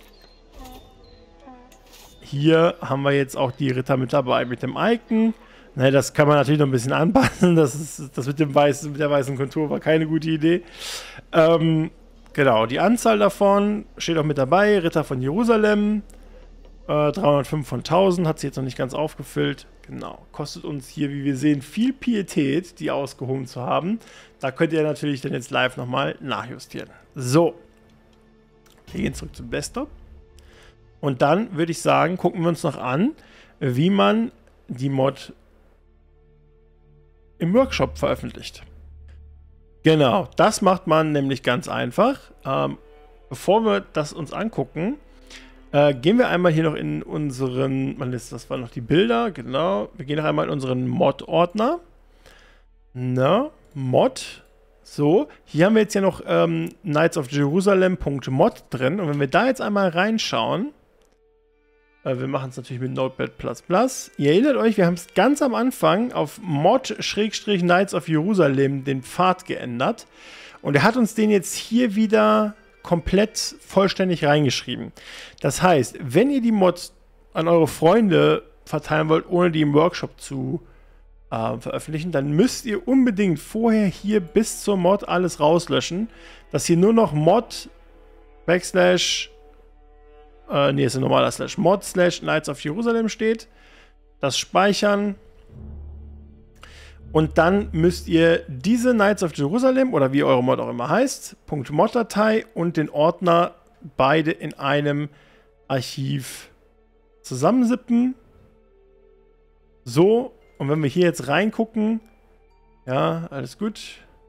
hier haben wir jetzt auch die Ritter mit dabei, mit dem Icon. Ne, das kann man natürlich noch ein bisschen anpassen. Das, ist, das mit, dem weißen, mit der weißen Kontur war keine gute Idee. Ähm, genau, die Anzahl davon steht auch mit dabei. Ritter von Jerusalem. Äh, dreihundertfünf von tausend, hat sie jetzt noch nicht ganz aufgefüllt. Genau, kostet uns hier, wie wir sehen, viel Pietät, die ausgehoben zu haben. Da könnt ihr natürlich dann jetzt live nochmal nachjustieren. So, wir gehen zurück zum Desktop. Und dann würde ich sagen, gucken wir uns noch an, wie man die Mod im Workshop veröffentlicht. Genau, das macht man nämlich ganz einfach. Ähm, bevor wir das uns angucken, äh, gehen wir einmal hier noch in unseren, man lässt, das waren noch die Bilder, genau. Wir gehen noch einmal in unseren Mod-Ordner. Na, Mod. So, hier haben wir jetzt ja noch ähm, Knights of Jerusalem.mod drin. Und wenn wir da jetzt einmal reinschauen, wir machen es natürlich mit Notepad plus plus. Ihr erinnert euch, wir haben es ganz am Anfang auf Mod-Knights of Jerusalem den Pfad geändert. Und er hat uns den jetzt hier wieder komplett vollständig reingeschrieben. Das heißt, wenn ihr die Mod an eure Freunde verteilen wollt, ohne die im Workshop zu äh, veröffentlichen, dann müsst ihr unbedingt vorher hier bis zur Mod alles rauslöschen, dass hier nur noch Mod Backslash Äh, nee, ist ein normaler Slash Mod slash Knights of Jerusalem steht. Das speichern. Und dann müsst ihr diese Knights of Jerusalem oder wie eure Mod auch immer heißt, .mod-Datei und den Ordner beide in einem Archiv zusammensippen. So, und wenn wir hier jetzt reingucken, ja, alles gut.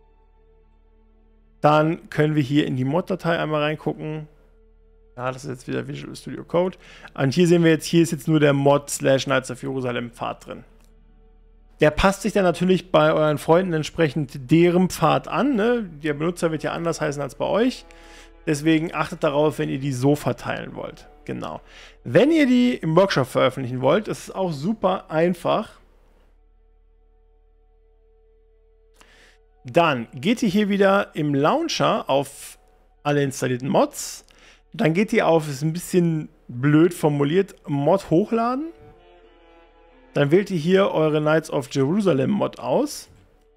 Dann können wir hier in die Mod-Datei einmal reingucken. Ja, das ist jetzt wieder Visual Studio Code. Und hier sehen wir jetzt, hier ist jetzt nur der Mod slash Knights of Jerusalem Pfad drin. Der passt sich dann natürlich bei euren Freunden entsprechend deren Pfad an. Ne? Der Benutzer wird ja anders heißen als bei euch. Deswegen achtet darauf, wenn ihr die so verteilen wollt. Genau. Wenn ihr die im Workshop veröffentlichen wollt, ist es auch super einfach. Dann geht ihr hier wieder im Launcher auf alle installierten Mods. Dann geht ihr auf, ist ein bisschen blöd formuliert, Mod hochladen. Dann wählt ihr hier eure Knights of Jerusalem Mod aus.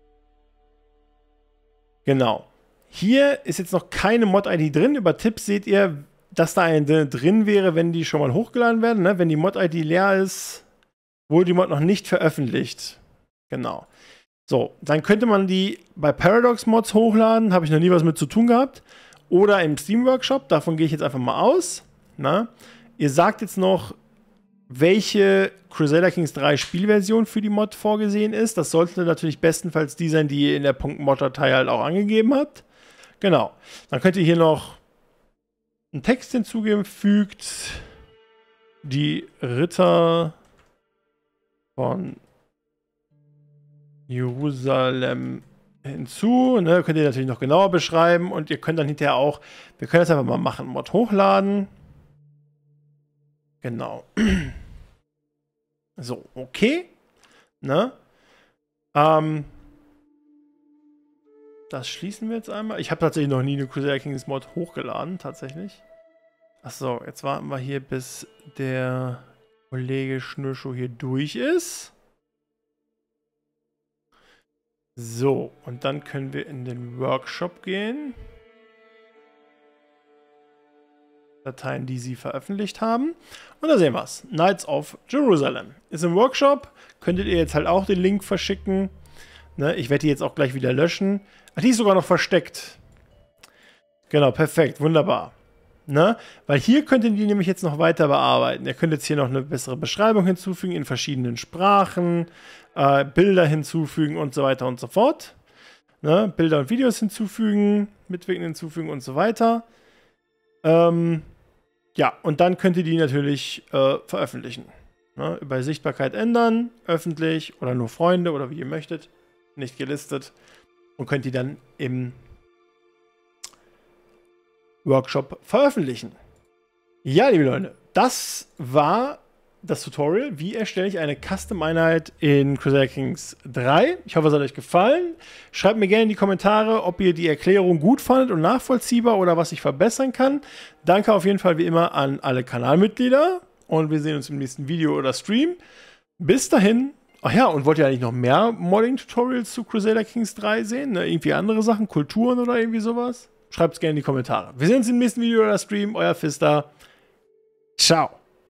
Genau. Hier ist jetzt noch keine Mod-I D drin. Über Tipps seht ihr, dass da eine drin wäre, wenn die schon mal hochgeladen werden. Ne? Wenn die Mod-I D leer ist, wurde die Mod noch nicht veröffentlicht. Genau. So, dann könnte man die bei Paradox Mods hochladen. Habe ich noch nie was mit zu tun gehabt. Oder im Steam Workshop, davon gehe ich jetzt einfach mal aus. Na? Ihr sagt jetzt noch, welche Crusader Kings drei Spielversion für die Mod vorgesehen ist. Das sollte natürlich bestenfalls die sein, die ihr in der .mod-Datei halt auch angegeben habt. Genau. Dann könnt ihr hier noch einen Text hinzugeben, fügt die Ritter von Jerusalem hinzu. Ne? Könnt ihr natürlich noch genauer beschreiben und ihr könnt dann hinterher auch, wir können das einfach mal machen, Mod hochladen. Genau. So, okay. Ne? Ähm, das schließen wir jetzt einmal. Ich habe tatsächlich noch nie eine Crusader Kings Mod hochgeladen, tatsächlich. Achso, jetzt warten wir hier, bis der Kollege Schnürschuh hier durch ist. So, und dann können wir in den Workshop gehen. Dateien, die sie veröffentlicht haben. Und da sehen wir es. Knights of Jerusalem. Ist im Workshop. Könntet ihr jetzt halt auch den Link verschicken. Ne, ich werde die jetzt auch gleich wieder löschen. Ach, die ist sogar noch versteckt. Genau, perfekt. Wunderbar. Ne? Weil hier könnt ihr die nämlich jetzt noch weiter bearbeiten. Ihr könnt jetzt hier noch eine bessere Beschreibung hinzufügen in verschiedenen Sprachen, äh, Bilder hinzufügen und so weiter und so fort. Ne? Bilder und Videos hinzufügen, Mitwirkende hinzufügen und so weiter. Ähm, ja, und dann könnt ihr die natürlich äh, veröffentlichen. Ne? Über Sichtbarkeit ändern, öffentlich oder nur Freunde oder wie ihr möchtet, nicht gelistet. Und könnt die dann im Workshop veröffentlichen. Ja, liebe Leute, das war das Tutorial. Wie erstelle ich eine Custom-Einheit in Crusader Kings drei? Ich hoffe, es hat euch gefallen. Schreibt mir gerne in die Kommentare, ob ihr die Erklärung gut fandet und nachvollziehbar oder was ich verbessern kann. Danke auf jeden Fall wie immer an alle Kanalmitglieder und wir sehen uns im nächsten Video oder Stream. Bis dahin. Ach ja, und wollt ihr eigentlich noch mehr Modding-Tutorials zu Crusader Kings drei sehen? Ne? Irgendwie andere Sachen, Kulturen oder irgendwie sowas? Schreibt es gerne in die Kommentare. Wir sehen uns im nächsten Video oder Stream. Euer Pfister. Ciao.